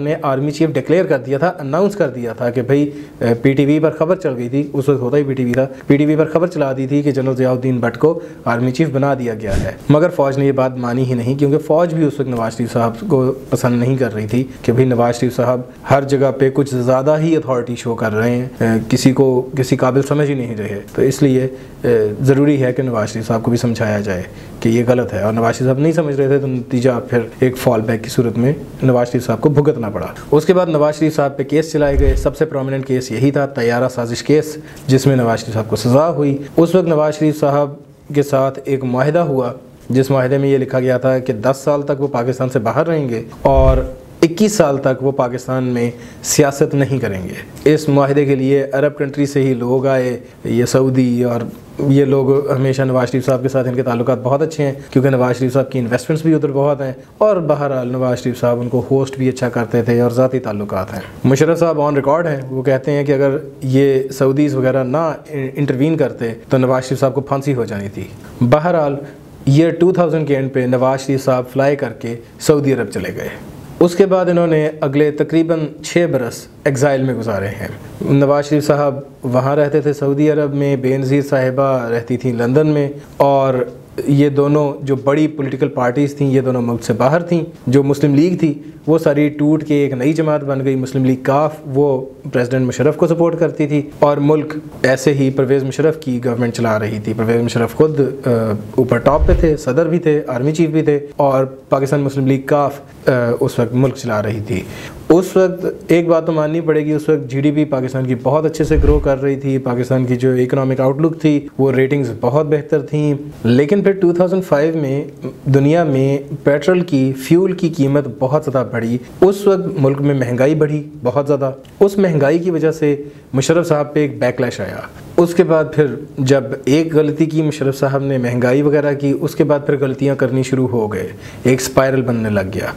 ने आर्मी चीफ डिक्लेयर कर दिया था, अनाउंस कर दिया था कि भाई पीटीवी पर खबर चल गई थी, उस वक्त होता ही पीटीवी था, पीटीवी पर खबर चला दी थी कि जनरल ज़ियाउद्दीन भट्ट को आर्मी चीफ बना दिया गया है। मगर फ़ौज ने ये बात मानी ही नहीं, क्योंकि फ़ौज भी उस वक्त नवाज शरीफ साहब को पसंद नहीं कर रही थी कि भाई नवाज शरीफ साहब हर जगह पे कुछ ज़्यादा ही अथॉरिटी शो कर रहे हैं, किसी को किसी काबिल समझ ही नहीं रहे। तो इसलिए ज़रूरी है कि नवाज शरीफ साहब को भी समझाया जाए कि ये गलत है, और नवाज शरीफ साहब नहीं समझ रहे थे, तो नतीजा फिर एक फॉल बैक की सूरत में नवाज शरीफ साहब को भुगतना पड़ा। उसके बाद नवाज शरीफ साहब पे केस चलाए गए। सबसे प्रोमिनेंट केस यही था, तैयारा साजिश केस, जिसमें नवाज शरीफ साहब को सज़ा हुई। उस वक्त नवाज शरीफ साहब के साथ एक मुआहिदा हुआ, जिस मुआहिदे में ये लिखा गया था कि 10 साल तक वो पाकिस्तान से बाहर रहेंगे और 21 साल तक वो पाकिस्तान में सियासत नहीं करेंगे। इस मुआहिदे के लिए अरब कंट्री से ही लोग आए, ये सऊदी और ये लोग हमेशा नवाज शरीफ साहब के साथ इनके ताल्लुकात बहुत अच्छे हैं, क्योंकि नवाज शरीफ साहब की इन्वेस्टमेंट्स भी उधर बहुत हैं, और बहरहाल नवाज शरीफ साहब उनको होस्ट भी अच्छा करते थे और ज़ाती ताल्लुकात हैं। मुशर्रफ साहब ऑन रिकॉर्ड हैं, वो कहते हैं कि अगर ये सऊदीज़ वगैरह ना इंटरवीन करते तो नवाज शरीफ साहब को फांसी हो जानी थी। बहरहाल ईयर 2000 के एंड पे नवाज शरीफ साहब फ्लाई करके सऊदी अरब चले गए। उसके बाद इन्होंने अगले तकरीबन 6 बरस एग्ज़ाइल में गुजारे हैं। नवाज शरीफ साहब वहाँ रहते थे सऊदी अरब में, बेनज़ीर साहिबा रहती थी लंदन में, और ये दोनों जो बड़ी पॉलिटिकल पार्टीज़ थीं ये दोनों मुल्क से बाहर थीं। जो मुस्लिम लीग थी वो सारी टूट के एक नई जमात बन गई, मुस्लिम लीग काफ, वो प्रेसिडेंट मुशर्रफ को सपोर्ट करती थी, और मुल्क ऐसे ही परवेज़ मुशर्रफ की गवर्नमेंट चला रही थी। परवेज़ मुशर्रफ खुद ऊपर टॉप पे थे, सदर भी थे, आर्मी चीफ भी थे, और पाकिस्तान मुस्लिम लीग काफ उस वक्त मुल्क चला रही थी। उस वक्त एक बात तो माननी पड़ेगी, उस वक्त जीडीपी पाकिस्तान की बहुत अच्छे से ग्रो कर रही थी, पाकिस्तान की जो इकोनॉमिक आउटलुक थी वो रेटिंग्स बहुत बेहतर थी। लेकिन फिर 2005 में दुनिया में पेट्रोल की, फ्यूल की कीमत बहुत ज़्यादा बढ़ी। उस वक्त मुल्क में महंगाई बढ़ी बहुत ज़्यादा। उस महंगाई की वजह से मुशर्रफ साहब पे एक बैकलैश आया। उसके बाद फिर जब एक गलती की मुशर्रफ साहब ने, महंगाई वगैरह की, उसके बाद फिर गलतियाँ करनी शुरू हो गए, एक स्पाइरल बनने लग गया।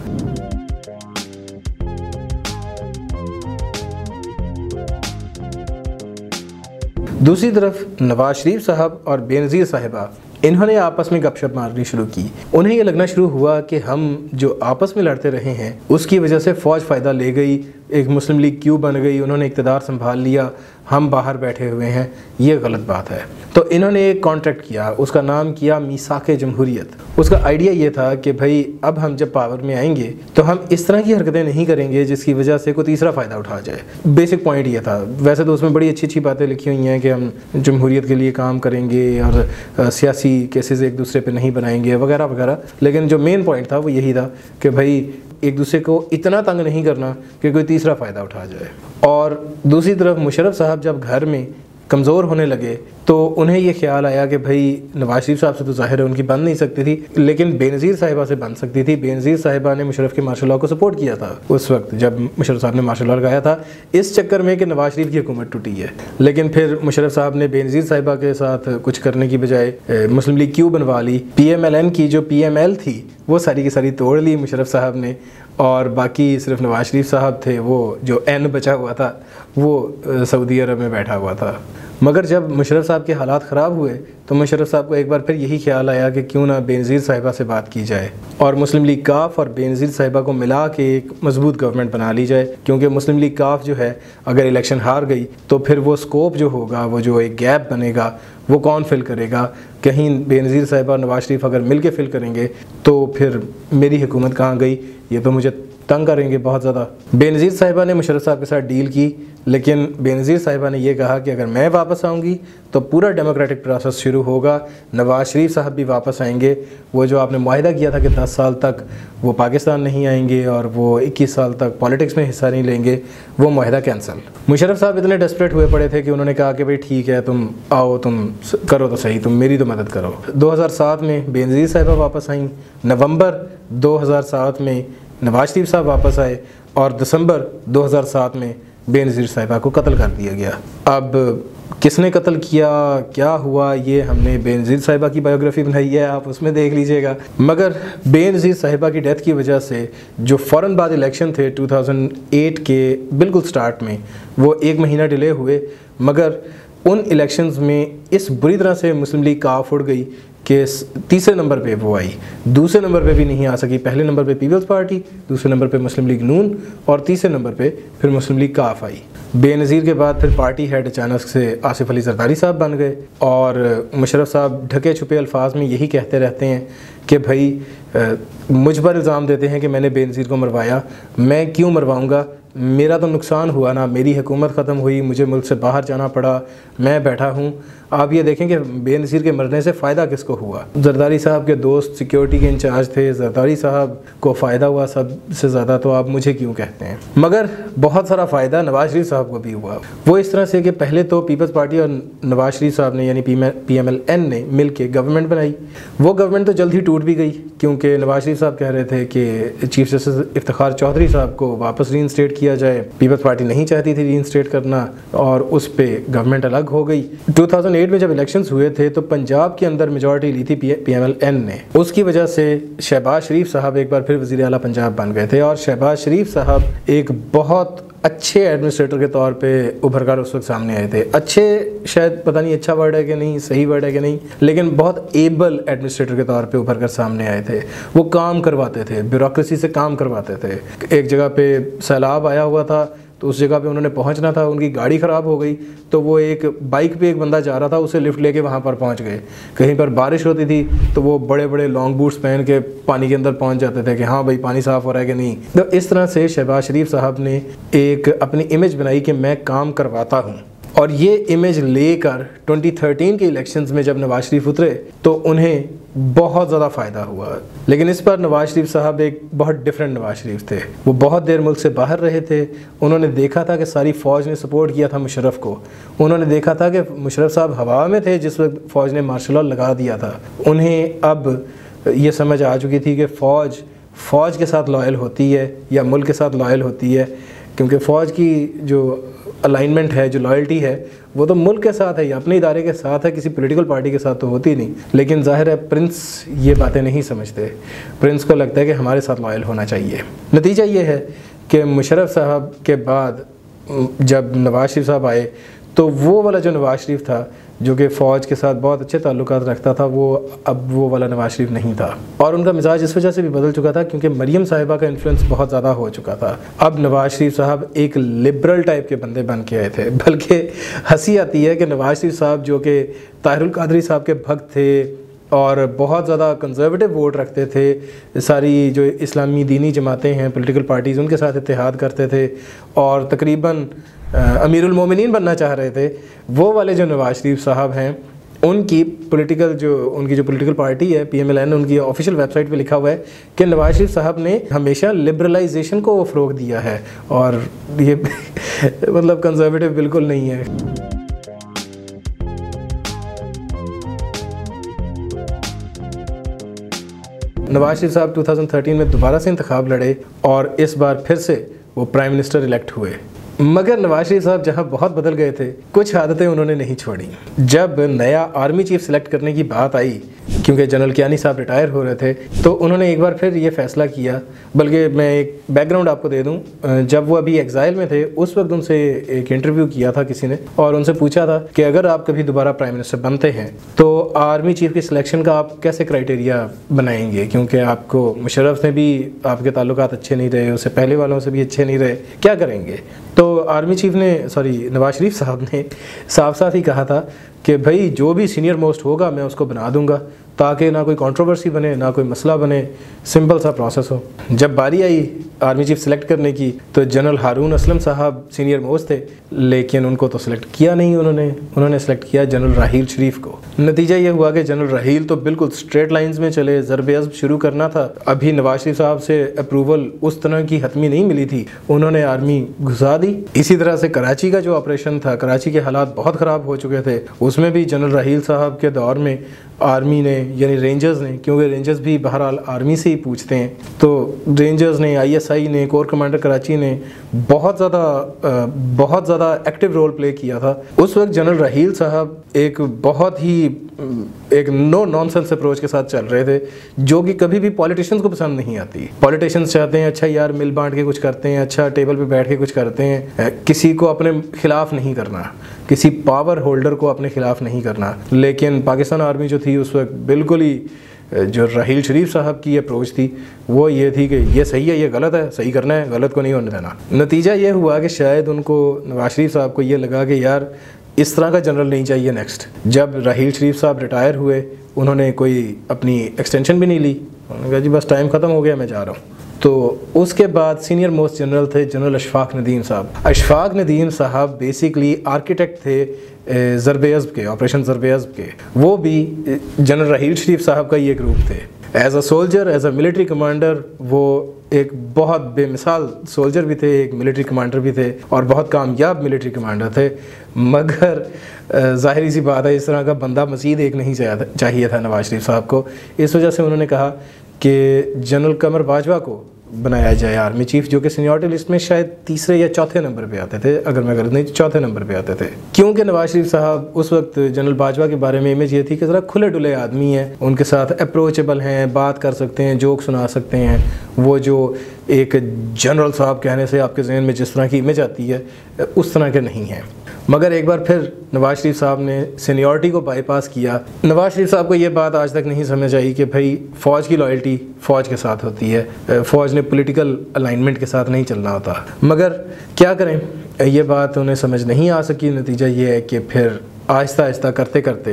दूसरी तरफ नवाज शरीफ साहब और बेनज़ीर साहिबा, इन्होंने आपस में गपशप मारनी शुरू की। उन्हें ये लगना शुरू हुआ कि हम जो आपस में लड़ते रहे हैं उसकी वजह से फ़ौज फ़ायदा ले गई, एक मुस्लिम लीग क्यों बन गई, उन्होंने इक़्तिदार संभाल लिया, हम बाहर बैठे हुए हैं, ये गलत बात है। तो इन्होंने एक कॉन्ट्रैक्ट किया, उसका नाम किया मीसाक़े जमहूरियत। उसका आइडिया ये था कि भाई अब हम जब पावर में आएंगे तो हम इस तरह की हरकतें नहीं करेंगे जिसकी वजह से कोई तीसरा फ़ायदा उठा जाए। बेसिक पॉइंट ये था। वैसे तो उसमें बड़ी अच्छी अच्छी बातें लिखी हुई हैं कि हम जमहूरियत के लिए काम करेंगे और सियासी केसेस एक दूसरे पे नहीं बनाएंगे वगैरह वगैरह, लेकिन जो मेन पॉइंट था वो यही था कि भाई एक दूसरे को इतना तंग नहीं करना कि कोई तीसरा फ़ायदा उठा जाए। और दूसरी तरफ मुशर्रफ साहब जब घर में कमज़ोर होने लगे तो उन्हें ये ख्याल आया कि भाई नवाज शरीफ साहब से तो ज़ाहिर है उनकी बन नहीं सकती थी, लेकिन बेनज़ीर साहिबा से बन सकती थी। बेनज़ीर साहिबा ने मुशर्रफ के मार्शल लॉ को सपोर्ट किया था उस वक्त जब मुशर्रफ साहब ने मार्शल लॉ लगाया था, इस चक्कर में कि नवाज शरीफ की हुकूमत टूटी है। लेकिन फिर मुशर्रफ साहब ने बेनज़ीर साहिबा के साथ कुछ करने की बजाय मुस्लिम लीग क्यों बनवा ली। PMLN की जो PML थी वो सारी की सारी तोड़ ली मुशर्रफ साहब ने, और बाकी सिर्फ नवाज शरीफ साहब थे, वो जो N बचा हुआ था वो सऊदी अरब में बैठा हुआ था। मगर जब मुशर्रफ साहब के हालात ख़राब हुए तो मुशर्रफ साहब को एक बार फिर यही ख्याल आया कि क्यों ना बेनज़ीर साहिबा से बात की जाए और मुस्लिम लीग काफ और बेनज़ीर साहिबा को मिला के एक मजबूत गवर्नमेंट बना ली जाए। क्योंकि मुस्लिम लीग काफ जो है अगर इलेक्शन हार गई तो फिर वो स्कोप जो होगा, वो जो एक गैप बनेगा, वो कौन फिल करेगा। कहीं बेनज़ीर साहिबा और नवाज शरीफ अगर मिल के फिल करेंगे तो फिर मेरी हुकूमत कहाँ गई, ये तो मुझे तंग करेंगे बहुत ज़्यादा। बेनज़ीर साहिबा ने मुशर्रफ साहब के साथ डील की, लेकिन बेनज़ीर साहिबा ने यह कहा कि अगर मैं वापस आऊँगी तो पूरा डेमोक्रेटिक प्रोसेस शुरू होगा, नवाज शरीफ साहब भी वापस आएंगे। वो जो आपने मुआहिदा किया था कि 10 साल तक वो पाकिस्तान नहीं आएंगे और वो 21 साल तक पॉलिटिक्स में हिस्सा नहीं लेंगे, वो मुआहिदा कैंसिल। मुशर्रफ साहब इतने डेस्परेट हुए पड़े थे कि उन्होंने कहा कि भाई ठीक है, तुम आओ, तुम करो तो सही, तुम मेरी तो मदद करो। 2007 में बेनज़ीर साहिबा वापस आई, नवंबर 2007 में नवाज शरीफ साहब वापस आए और दिसंबर 2007 में बेनज़ीर साहिबा को कत्ल कर दिया गया। अब किसने कत्ल किया, क्या हुआ, ये हमने बेनज़ीर साहिबा की बायोग्राफी बनाई है, आप उसमें देख लीजिएगा। मगर बेनज़ीर साहिबा की डेथ की वजह से जो फ़ौरन बाद इलेक्शन थे 2008 के बिल्कुल स्टार्ट में, वो 1 महीना डिले हुए, मगर उन इलेक्शंस में इस बुरी तरह से मुस्लिम लीग का आफ उड़ गई कि तीसरे नंबर पे वो आई, दूसरे नंबर पे भी नहीं आ सकी। पहले नंबर पे पीपल्स पार्टी, दूसरे नंबर पे मुस्लिम लीग नून और तीसरे नंबर पे फिर मुस्लिम लीग काफ आई। बेनज़ीर के बाद फिर पार्टी हेड अचानक से आसिफ अली जरदारी साहब बन गए और मुशर्रफ साहब ढके छुपे अल्फाज में यही कहते रहते हैं कि भाई मुझ पर इल्ज़ाम देते हैं कि मैंने बेनज़ीर को मरवाया, मैं क्यों मरवाऊँगा, मेरा तो नुकसान हुआ ना, मेरी हुकूमत ख़त्म हुई, मुझे मुल्क से बाहर जाना पड़ा, मैं बैठा हूँ। आप ये देखें कि बेनज़ीर के मरने से फ़ायदा किसको हुआ? जरदारी साहब के दोस्त सिक्योरिटी के इंचार्ज थे, जरदारी साहब को फ़ायदा हुआ सबसे ज़्यादा, तो आप मुझे क्यों कहते हैं? मगर बहुत सारा फ़ायदा नवाज शरीफ साहब को भी हुआ। वो इस तरह से कि पहले तो पीपल्स पार्टी और नवाज शरीफ साहब ने यानी PMLN ने मिल के गवर्नमेंट बनाई। वो गवर्नमेंट तो जल्द ही टूट भी गई क्योंकि नवाज शरीफ साहब कह रहे थे कि चीफ जस्टिस इफ्तिखार चौधरी साहब को वापस रीइंस्टेट किया जाए। पीपल्स पार्टी नहीं चाहती थी रीइंस्टेट करना और उस पर गवर्नमेंट अलग हो गई। 2008 में जब इलेक्शंस हुए थे तो पंजाब के अंदर मेजॉरिटी ली थी PMLN ने। उसकी वजह से शहबाज शरीफ साहब एक बार फिर वज़ीर आला पंजाब बन गए थे और शहबाज शरीफ साहब एक बहुत अच्छे एडमिनिस्ट्रेटर के तौर पे उभर कर उस वक्त सामने आए थे। अच्छे शायद पता नहीं अच्छा वर्ड है कि नहीं, सही वर्ड है कि नहीं, लेकिन बहुत एबल एडमिनिस्ट्रेटर के तौर पे उभर कर सामने आए थे। वो काम करवाते थे, ब्यूरोक्रेसी से काम करवाते थे। एक जगह पे सैलाब आया हुआ था तो उस जगह पे उन्होंने पहुंचना था, उनकी गाड़ी ख़राब हो गई तो वो एक बाइक पे एक बंदा जा रहा था, उसे लिफ्ट लेके वहाँ पर पहुँच गए। कहीं पर बारिश होती थी तो वो बड़े बड़े लॉन्ग बूट्स पहन के पानी के अंदर पहुँच जाते थे कि हाँ भाई पानी साफ़ हो रहा है कि नहीं। तो इस तरह से शहबाज शरीफ साहब ने एक अपनी इमेज बनाई कि मैं काम करवाता हूँ और ये इमेज लेकर 2013 के इलेक्शंस में जब नवाज शरीफ उतरे तो उन्हें बहुत ज़्यादा फ़ायदा हुआ। लेकिन इस पर नवाज शरीफ साहब एक बहुत डिफरेंट नवाज शरीफ थे। वो बहुत देर मुल्क से बाहर रहे थे। उन्होंने देखा था कि सारी फ़ौज ने सपोर्ट किया था मुशर्रफ को। उन्होंने देखा था कि मुशर्रफ साहब हवा में थे जिस वक्त फ़ौज ने मार्शल लॉ लगा दिया था। उन्हें अब ये समझ आ चुकी थी कि फ़ौज के साथ लॉयल होती है या मुल्क के साथ लॉयल होती है, क्योंकि फ़ौज की जो अलाइनमेंट है, जो लॉयल्टी है, वो तो मुल्क के साथ है या अपने इदारे के साथ है, किसी पॉलिटिकल पार्टी के साथ तो होती नहीं। लेकिन जाहिर है प्रिंस ये बातें नहीं समझते। प्रिंस को लगता है कि हमारे साथ लॉयल होना चाहिए। नतीजा ये है कि मुशर्रफ साहब के बाद जब नवाज शरीफ साहब आए तो वो वाला जो नवाज शरीफ था जो कि फ़ौज के साथ बहुत अच्छे ताल्लुकात रखता था, वो अब वो वाला नवाज शरीफ नहीं था और उनका मिजाज इस वजह से भी बदल चुका था क्योंकि मरियम साहिबा का इन्फ्लुएंस बहुत ज़्यादा हो चुका था। अब नवाज शरीफ साहब एक लिबरल टाइप के बंदे बन के आए थे। बल्कि हंसी आती है कि नवाज शरीफ साहब जो कि ताहिरुल कादरी साहब के भक्त थे और बहुत ज़्यादा कंजर्वेटिव वोट रखते थे, सारी जो इस्लामी दीनी जमातें हैं, पॉलिटिकल पार्टीज़, उनके साथ इत्तेहाद करते थे और तकरीबन अमीरुल मोमिनीन बनना चाह रहे थे, वो वाले जो नवाज शरीफ साहब हैं उनकी जो पॉलिटिकल पार्टी है PMLN, उनकी ऑफिशियल वेबसाइट पे लिखा हुआ है कि नवाज शरीफ साहब ने हमेशा लिबरलाइजेशन को फ़रोग़ दिया है और ये मतलब कंजर्वेटिव बिल्कुल नहीं है। नवाज शरीफ साहब 2013 में दोबारा से इंतखाब लड़े और इस बार फिर से वो प्राइम मिनिस्टर इलेक्ट हुए। मगर नवाज शरीफ साहब जहां बहुत बदल गए थे, कुछ आदतें उन्होंने नहीं छोड़ी। जब नया आर्मी चीफ सिलेक्ट करने की बात आई, क्योंकि जनरल कियानी साहब रिटायर हो रहे थे, तो उन्होंने एक बार फिर ये फैसला किया। बल्कि मैं एक बैकग्राउंड आपको दे दूं, जब वो अभी एग्जाइल में थे उस वक्त उनसे एक इंटरव्यू किया था किसी ने और उनसे पूछा था कि अगर आप कभी दोबारा प्राइम मिनिस्टर बनते हैं तो आर्मी चीफ की सिलेक्शन का आप कैसे क्राइटेरिया बनाएंगे, क्योंकि आपको मुशर्रफ ने भी आपके ताल्लुकात अच्छे नहीं रहे, उससे पहले वालों से भी अच्छे नहीं रहे, क्या करेंगे? तो आर्मी चीफ ने नवाज शरीफ साहब ने साफ साफ ही कहा था कि भाई जो भी सीनियर मोस्ट होगा मैं उसको बना दूंगा ताकि ना कोई कंट्रोवर्सी बने, ना कोई मसला बने, सिंपल सा प्रोसेस हो। जब बारी आई आर्मी चीफ सेलेक्ट करने की तो जनरल हारून असलम साहब सीनियर मोस्ट थे, लेकिन उनको तो सिलेक्ट किया नहीं उन्होंने सेलेक्ट किया जनरल राहील शरीफ को। नतीजा ये हुआ कि जनरल राहील तो बिल्कुल स्ट्रेट लाइंस में चले, ज़रब-ए-अज़्ब शुरू करना था। अभी नवाज शरीफ साहब से अप्रूवल उस तरह की हतमी नहीं मिली थी, उन्होंने आर्मी घुसा दी। इसी तरह से कराची का जो ऑपरेशन था, कराची के हालात बहुत ख़राब हो चुके थे, उसमें भी जनरल राहील साहब के दौर में आर्मी ने यानी रेंजर्स ने, क्योंकि रेंजर्स भी बहरहाल आर्मी से ही पूछते हैं, तो रेंजर्स ने, ISI ने, कोर कमांडर कराची ने बहुत ज़्यादा एक्टिव रोल प्ले किया था। उस वक्त जनरल राहील साहब एक बहुत ही एक नो नॉनसेंस अप्रोच के साथ चल रहे थे, जो कि कभी भी पॉलिटिशियंस को पसंद नहीं आती। पॉलिटिशियंस चाहते हैं अच्छा यार मिल बांट के कुछ करते हैं, अच्छा टेबल पे बैठ के कुछ करते हैं, किसी को अपने खिलाफ नहीं करना। किसी पावर होल्डर को अपने खिलाफ नहीं करना। लेकिन पाकिस्तान आर्मी जो थी उस वक्त बिल्कुल ही जो राहील शरीफ साहब की अप्रोच थी वो ये थी कि ये सही है, ये गलत है, सही करना है, गलत को नहीं होने देना। नतीजा ये हुआ कि शायद उनको नवाज शरीफ साहब को ये लगा कि यार इस तरह का जनरल नहीं चाहिए नेक्स्ट। जब राहील शरीफ साहब रिटायर हुए उन्होंने कोई अपनी एक्सटेंशन भी नहीं ली, उन्होंने कहा जी बस टाइम ख़त्म हो गया, मैं जा रहा हूँ। तो उसके बाद सीनियर मोस्ट जनरल थे जनरल अशफाक नदीम साहब। अशफाक नदीम साहब बेसिकली आर्किटेक्ट थे ज़रबे अज़्ब के, ऑपरेशन ज़रबे अज़्ब के। वो भी जनरल राहील शरीफ साहब का ही एक ग्रुप थे। As a soldier, as a military commander वो एक बहुत बेमिसाल सोल्जर भी थे, एक मिलिट्री कमांडर भी थे और बहुत कामयाब मिलिट्री कमांडर थे। मगर ज़ाहिरी सी बात है इस तरह का बंदा मज़ीद एक नहीं चाहिए था नवाज शरीफ साहब को। इस वजह से उन्होंने कहा कि जनरल कमर बाजवा को बनाया जाए आर्मी चीफ, जो कि सीनियरिटी लिस्ट में शायद तीसरे या चौथे नंबर पे आते थे, अगर मैं गलत नहीं चौथे नंबर पे आते थे। क्योंकि नवाज शरीफ साहब उस वक्त जनरल बाजवा के बारे में इमेज ये थी कि ज़रा खुले डुले आदमी हैं, उनके साथ अप्रोचेबल हैं, बात कर सकते हैं, जोक सुना सकते हैं। वो जो एक जनरल साहब कहने से आपके जहन में जिस तरह की इमेज आती है उस तरह के नहीं हैं। मगर एक बार फिर नवाज शरीफ साहब ने सीनियरिटी को बाईपास किया। नवाज शरीफ साहब को ये बात आज तक नहीं समझ आई कि भाई फ़ौज की लॉयल्टी फ़ौज के साथ होती है, फ़ौज ने पॉलिटिकल अलाइनमेंट के साथ नहीं चलना होता। मगर क्या करें, ये बात उन्हें समझ नहीं आ सकी। नतीजा ये है कि फिर आहिस्ता आहिस्ता करते करते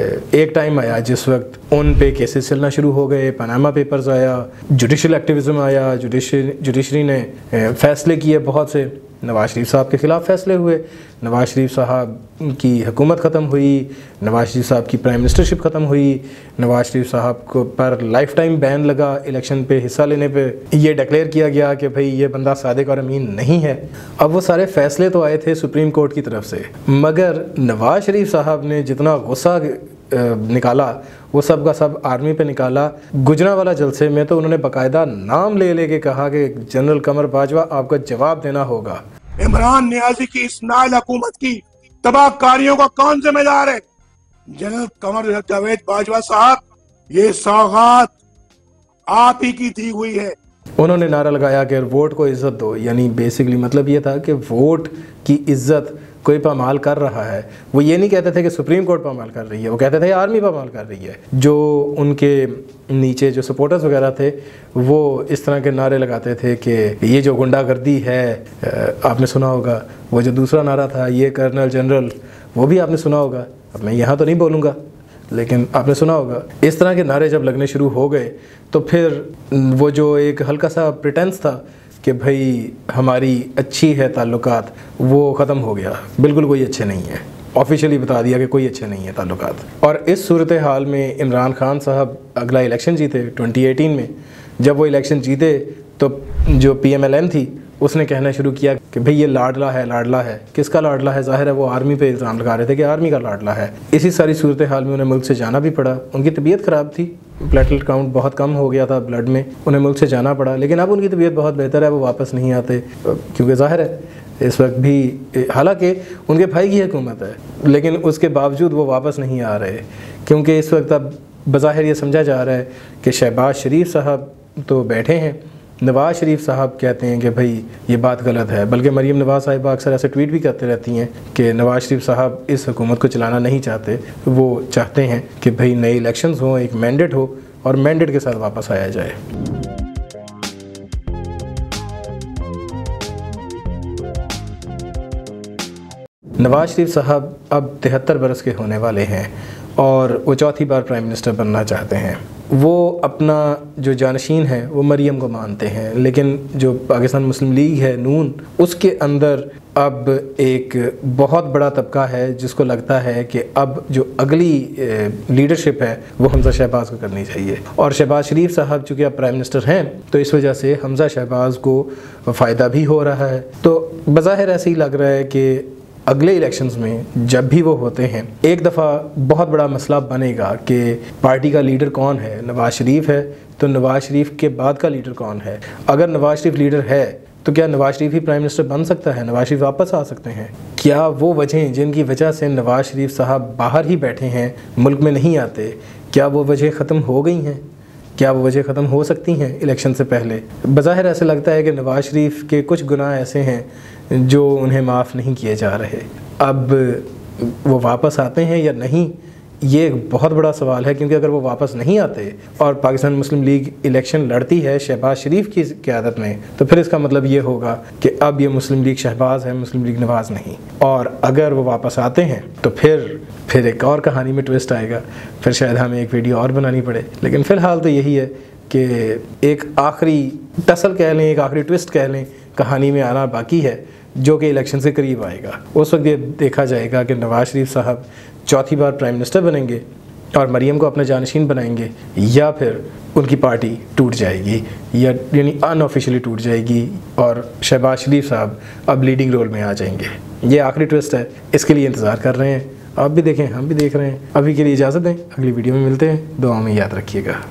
एक टाइम आया जिस वक्त उन पे केसेस चलना शुरू हो गए, पनामा पेपर्स आया, जुडिशल एक्टिविज़म आया, जुडिशरी ने फ़ैसले किए बहुत से, नवाज शरीफ साहब के ख़िलाफ़ फ़ैसले हुए, नवाज शरीफ साहब की हुकूमत ख़त्म हुई, नवाज शरीफ साहब की प्राइम मिनिस्टरशिप ख़त्म हुई, नवाज शरीफ साहब को पर लाइफ टाइम बैन लगा इलेक्शन पे हिस्सा लेने पे। ये डिक्लेयर किया गया कि भाई ये बंदा सादिक और अमीन नहीं है। अब वो सारे फ़ैसले तो आए थे सुप्रीम कोर्ट की तरफ से, मगर नवाज शरीफ साहब ने जितना गुस्सा निकाला वो सब का सब आर्मी पे निकाला। गुजरांवाला जलसे में तो उन्होंने बाकायदा नाम ले लेके कहा कि जनरल कमर बाजवा आपको जवाब देना होगा। इमरान नियाजी की इस नाइल हुकूमत की तबाहकारियों का कौन जिम्मेदार है? जनरल कमर जावेद बाजवा साहब, ये सौगात आप ही की दी हुई है। उन्होंने नारा लगाया कि वोट को इज्जत दो, यानी बेसिकली मतलब ये था कि वोट की इज्जत कोई पामाल कर रहा है। वो ये नहीं कहते थे कि सुप्रीम कोर्ट पामाल कर रही है, वो कहते थे आर्मी पामाल कर रही है। जो उनके नीचे जो सपोर्टर्स वगैरह थे वो इस तरह के नारे लगाते थे कि ये जो गुंडागर्दी है, आपने सुना होगा। वो जो दूसरा नारा था ये कर्नल जनरल, वो भी आपने सुना होगा। अब मैं यहाँ तो नहीं बोलूँगा लेकिन आपने सुना होगा। इस तरह के नारे जब लगने शुरू हो गए तो फिर वो जो एक हल्का सा प्रिटेंस था कि भाई हमारी अच्छी है ताल्लुकात, वो ख़त्म हो गया। बिल्कुल कोई अच्छे नहीं है, ऑफिशियली बता दिया कि कोई अच्छे नहीं है ताल्लुकात। और इस सूरत हाल में इमरान खान साहब अगला इलेक्शन जीते 2018 में। जब वो इलेक्शन जीते तो जो PMLN थी उसने कहना शुरू किया कि भाई ये लाडला है, लाडला है। किसका लाडला है? ज़ाहिर है वो आर्मी पे इल्ज़ाम लगा रहे थे कि आर्मी का लाडला है। इसी सारी सूरत हाल में उन्हें मुल्क से जाना भी पड़ा। उनकी तबीयत ख़राब थी, प्लेटलेट काउंट बहुत कम हो गया था ब्लड में, उन्हें मुल्क से जाना पड़ा। लेकिन अब उनकी तबीयत बहुत बेहतर है, वो वापस नहीं आते क्योंकि ज़ाहिर है इस वक्त भी, हालांकि उनके भाई की हुकूमत है, लेकिन उसके बावजूद वो वापस नहीं आ रहे क्योंकि इस वक्त अब बज़ाहिर ये समझा जा रहा है कि शहबाज शरीफ साहब तो बैठे हैं, नवाज़ शरीफ साहब कहते हैं कि भाई ये बात गलत है। बल्कि मरीम नवाज़ साहिबा अक्सर ऐसे ट्वीट भी करते रहती हैं कि नवाज़ शरीफ साहब इस हुकूमत को चलाना नहीं चाहते, वो चाहते हैं कि भाई नए इलेक्शंस हों, एक मैंडेट हो और मैंडेट के साथ वापस आया जाए। नवाज़ शरीफ साहब अब 73 बरस के होने वाले हैं और वो चौथी बार प्राइम मिनिस्टर बनना चाहते हैं। वो अपना जो जानशीन है वो मरीम को मानते हैं, लेकिन जो पाकिस्तान मुस्लिम लीग है नून, उसके अंदर अब एक बहुत बड़ा तबका है जिसको लगता है कि अब जो अगली लीडरशिप है वो हमज़ा शहबाज को करनी चाहिए। और शहबाज शरीफ साहब चूँकि अब प्राइम मिनिस्टर हैं तो इस वजह से हमज़ा शहबाज को फ़ायदा भी हो रहा है। तो बज़ाहिर ऐसे ही लग रहा है कि अगले इलेक्शंस में जब भी वो होते हैं एक दफ़ा बहुत बड़ा मसला बनेगा कि पार्टी का लीडर कौन है। नवाज़ शरीफ है तो नवाज़ शरीफ के बाद का लीडर कौन है? अगर नवाज़ शरीफ लीडर है तो क्या नवाज़ शरीफ ही प्राइम मिनिस्टर बन सकता है? नवाज़ शरीफ वापस आ सकते हैं? क्या वो वजहें जिनकी वजह से नवाज़ शरीफ साहब बाहर ही बैठे हैं, मुल्क में नहीं आते, क्या वो वजह ख़त्म हो गई हैं? क्या वो वजह ख़त्म हो सकती हैं इलेक्शन से पहले? बज़ाहिर ऐसे लगता है कि नवाज़ शरीफ के कुछ गुनाह ऐसे हैं जो उन्हें माफ़ नहीं किए जा रहे। अब वो वापस आते हैं या नहीं, ये एक बहुत बड़ा सवाल है, क्योंकि अगर वो वापस नहीं आते और पाकिस्तान मुस्लिम लीग इलेक्शन लड़ती है शहबाज शरीफ की क़यादत में, तो फिर इसका मतलब ये होगा कि अब ये मुस्लिम लीग शहबाज है, मुस्लिम लीग नवाज़ नहीं। और अगर वो वापस आते हैं तो फिर एक और कहानी में ट्विस्ट आएगा, फिर शायद हमें एक वीडियो और बनानी पड़े। लेकिन फ़िलहाल तो यही है कि एक आखिरी टसल कह लें, एक आखिरी ट्विस्ट कह लें, कहानी में आना बाकी है, जो कि इलेक्शन से करीब आएगा। उस वक्त ये देखा जाएगा कि नवाज़ शरीफ साहब चौथी बार प्राइम मिनिस्टर बनेंगे और मरीम को अपना जानशीन बनाएंगे, या फिर उनकी पार्टी टूट जाएगी, या यानी अनऑफिशियली टूट जाएगी और शहबाज शरीफ साहब अब लीडिंग रोल में आ जाएंगे। ये आखिरी ट्विस्ट है, इसके लिए इंतज़ार कर रहे हैं। आप भी देखें, हम भी देख रहे हैं। अभी के लिए इजाज़त दें, अगली वीडियो में मिलते हैं। दुआ में याद रखिएगा।